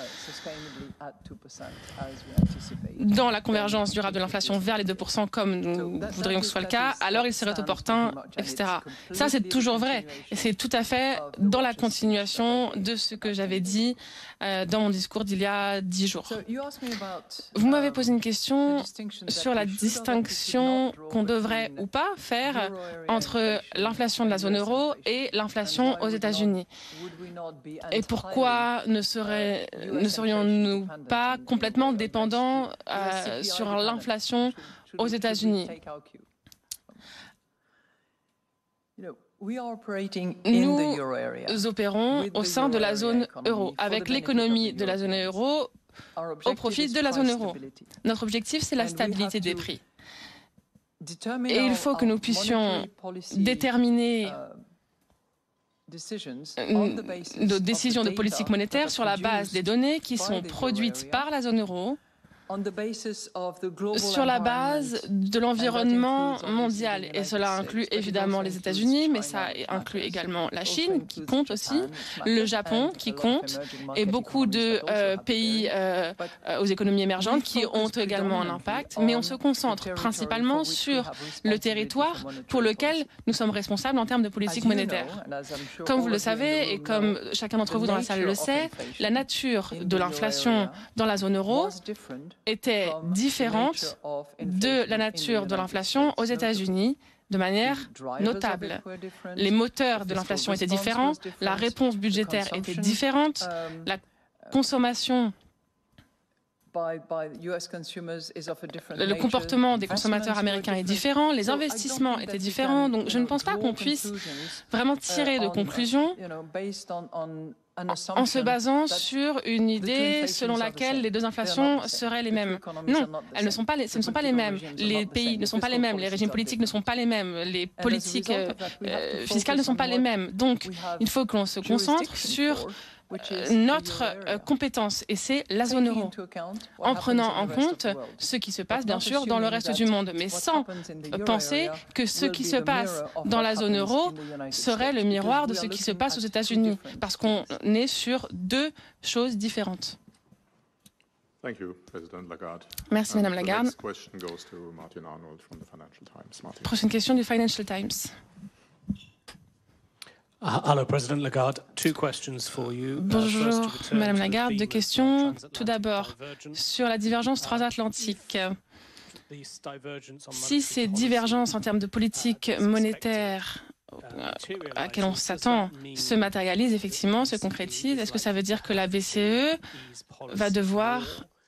dans la convergence durable de l'inflation vers les 2% comme nous voudrions que ce soit le cas, alors il serait opportun, etc. Ça, c'est toujours vrai. Et c'est tout à fait dans la continuation de ce que j'avais dit dans mon discours d'il y a 10 jours. Vous m'avez posé une question sur la distinction qu'on devrait ou pas faire entre l'inflation de la zone euro et l'inflation aux États-Unis. Et pourquoi ne serions-nous pas complètement dépendants sur l'inflation aux États-Unis? Nous opérons au sein de la zone euro, avec l'économie de la zone euro au profit de la zone euro. Notre objectif, c'est la stabilité des prix. Et il faut que nous puissions déterminer nos décisions de politique monétaire sur la base des données qui sont produites par la zone euro, sur la base de l'environnement mondial. Et cela inclut évidemment les États-Unis, mais ça inclut également la Chine, qui compte aussi, le Japon, qui compte, et beaucoup de pays aux économies émergentes qui ont également un impact. Mais on se concentre principalement sur le territoire pour lequel nous sommes responsables en termes de politique monétaire. Comme vous le savez, et comme chacun d'entre vous dans la salle le sait, la nature de l'inflation dans la zone euro était différente de la nature de l'inflation aux États-Unis de manière notable. Les moteurs de l'inflation étaient différents, la réponse budgétaire était différente, la consommation, le comportement des consommateurs américains est différent, les investissements étaient différents, donc je ne pense pas qu'on puisse vraiment tirer de conclusions en se basant sur une idée selon laquelle les deux inflations seraient les mêmes. Non, ce ne sont pas les mêmes. Les pays ne sont pas les mêmes, les régimes politiques ne sont pas les mêmes, les politiques fiscales ne sont pas les mêmes. Donc, il faut que l'on se concentre sur notre compétence, et c'est la zone euro, en prenant en compte ce qui se passe, bien sûr, dans le reste du monde, mais sans penser que ce qui se passe dans la zone euro serait le miroir de ce qui se passe aux États-Unis, parce qu'on est sur deux choses différentes. Merci, Madame Lagarde. Prochaine question du Financial Times. Hello, President Lagarde. Two questions for you. Bonjour, Madame Lagarde. Deux questions. Tout d'abord, sur la divergence transatlantique. Si ces divergences en termes de politique monétaire à laquelle on s'attend se matérialisent effectivement, se concrétisent, est-ce que ça veut dire que la BCE va devoir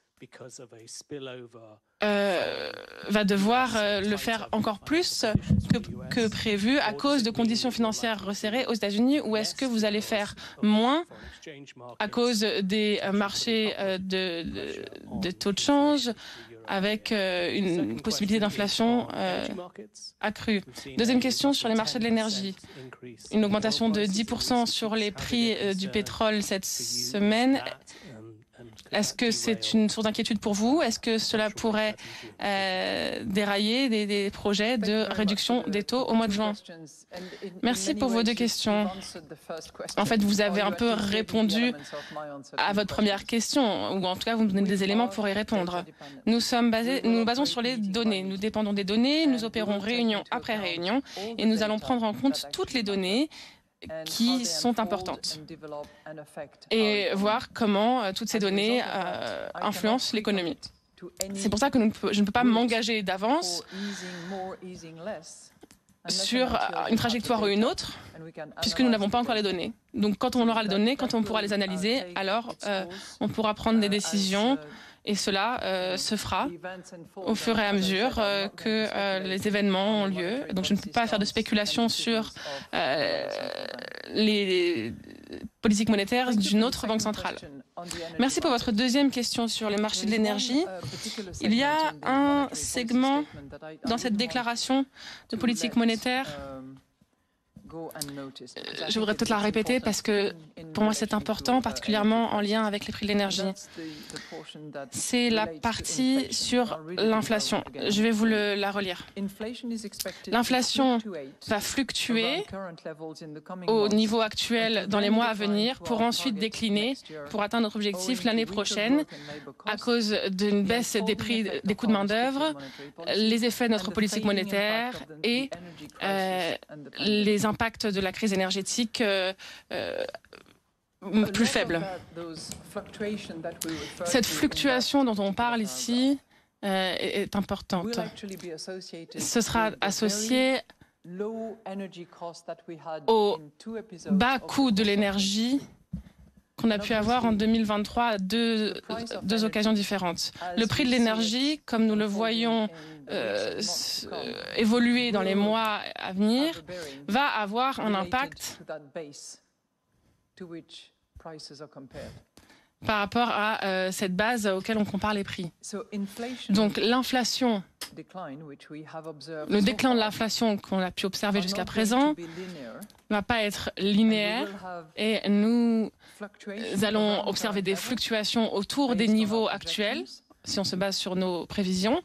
le faire encore plus que prévu à cause de conditions financières resserrées aux États-Unis, ou est-ce que vous allez faire moins à cause des marchés de taux de change avec une possibilité d'inflation accrue? Deuxième question sur les marchés de l'énergie. Une augmentation de 10% sur les prix du pétrole cette semaine. Est-ce que c'est une source d'inquiétude pour vous? Est-ce que cela pourrait dérailler des projets de réduction des taux au mois de juin? Merci pour vos deux questions. En fait, vous avez un peu répondu à votre première question, ou en tout cas, vous me donnez des éléments pour y répondre. Nous nous basons sur les données. Nous dépendons des données, nous opérons réunion après réunion, et nous allons prendre en compte toutes les données qui sont importantes et voir comment toutes ces données influencent l'économie. C'est pour ça que je ne peux pas m'engager d'avance sur une trajectoire ou une autre, puisque nous n'avons pas encore les données. Donc quand on aura les données, quand on pourra les analyser, alors on pourra prendre des décisions Et cela se fera au fur et à mesure que les événements ont lieu. Donc je ne peux pas faire de spéculation sur les politiques monétaires d'une autre banque centrale. Merci pour votre deuxième question sur les marchés de l'énergie. Il y a un segment dans cette déclaration de politique monétaire. Je voudrais peut-être la répéter parce que pour moi c'est important, particulièrement en lien avec les prix de l'énergie. C'est la partie sur l'inflation. Je vais vous la relire. L'inflation va fluctuer au niveau actuel dans les mois à venir pour ensuite décliner pour atteindre notre objectif l'année prochaine à cause d'une baisse des prix des coûts de main-d'œuvre, les effets de notre politique monétaire et les impacts de la crise énergétique plus faible. Cette fluctuation dont on parle ici est importante. Ce sera associé au bas coût de l'énergie qu'on a pu avoir en 2023 à deux occasions différentes. Le prix de l'énergie, comme nous le voyons évoluer dans les mois à venir, va avoir un impact par rapport à cette base auquel on compare les prix. Donc l'inflation, le déclin de l'inflation qu'on a pu observer jusqu'à présent ne va pas être linéaire et nous allons observer des fluctuations autour des niveaux actuels, si on se base sur nos prévisions,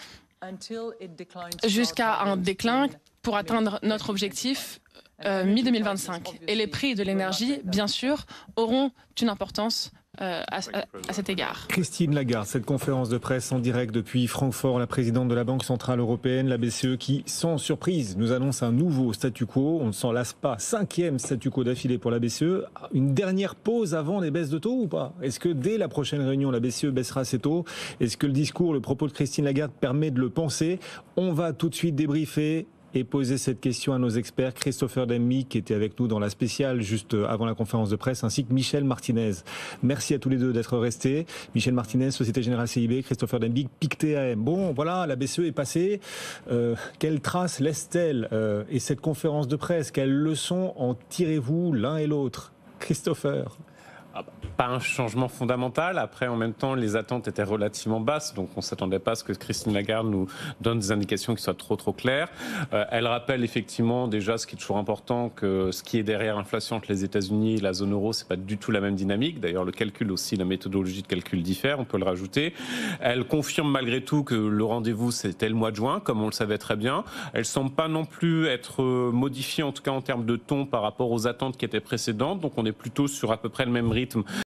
jusqu'à un déclin pour atteindre notre objectif mi-2025. Et les prix de l'énergie, bien sûr, auront une importance à cet égard. Christine Lagarde, cette conférence de presse en direct depuis Francfort, la présidente de la Banque Centrale Européenne, la BCE, qui, sans surprise, nous annonce un nouveau statu quo. On ne s'en lasse pas. 5e statu quo d'affilée pour la BCE. Une dernière pause avant les baisses de taux ou pas? Est-ce que dès la prochaine réunion, la BCE baissera ses taux? Est-ce que le discours, le propos de Christine Lagarde permet de le penser? On va tout de suite débriefer et poser cette question à nos experts, Christopher Denby, qui était avec nous dans la spéciale juste avant la conférence de presse, ainsi que Michel Martinez. Merci à tous les deux d'être restés. Michel Martinez, Société Générale CIB, Christopher Denby, PIC-TAM. Bon, voilà, la BCE est passée. Quelle trace laisse-t-elle et cette conférence de presse, quelles leçons en tirez-vous l'un et l'autre? Christopher. Pas un changement fondamental. Après, en même temps, les attentes étaient relativement basses, donc on ne s'attendait pas à ce que Christine Lagarde nous donne des indications qui soient trop claires. Elle rappelle effectivement déjà, ce qui est toujours important, que ce qui est derrière l'inflation entre les États-Unis et la zone euro, c'est pas du tout la même dynamique. D'ailleurs, le calcul aussi, la méthodologie de calcul diffère, on peut le rajouter. Elle confirme malgré tout que le rendez-vous, c'était le mois de juin, comme on le savait très bien. Elle semble pas non plus être modifiée, en tout cas en termes de ton, par rapport aux attentes qui étaient précédentes. Donc on est plutôt sur à peu près le même rythme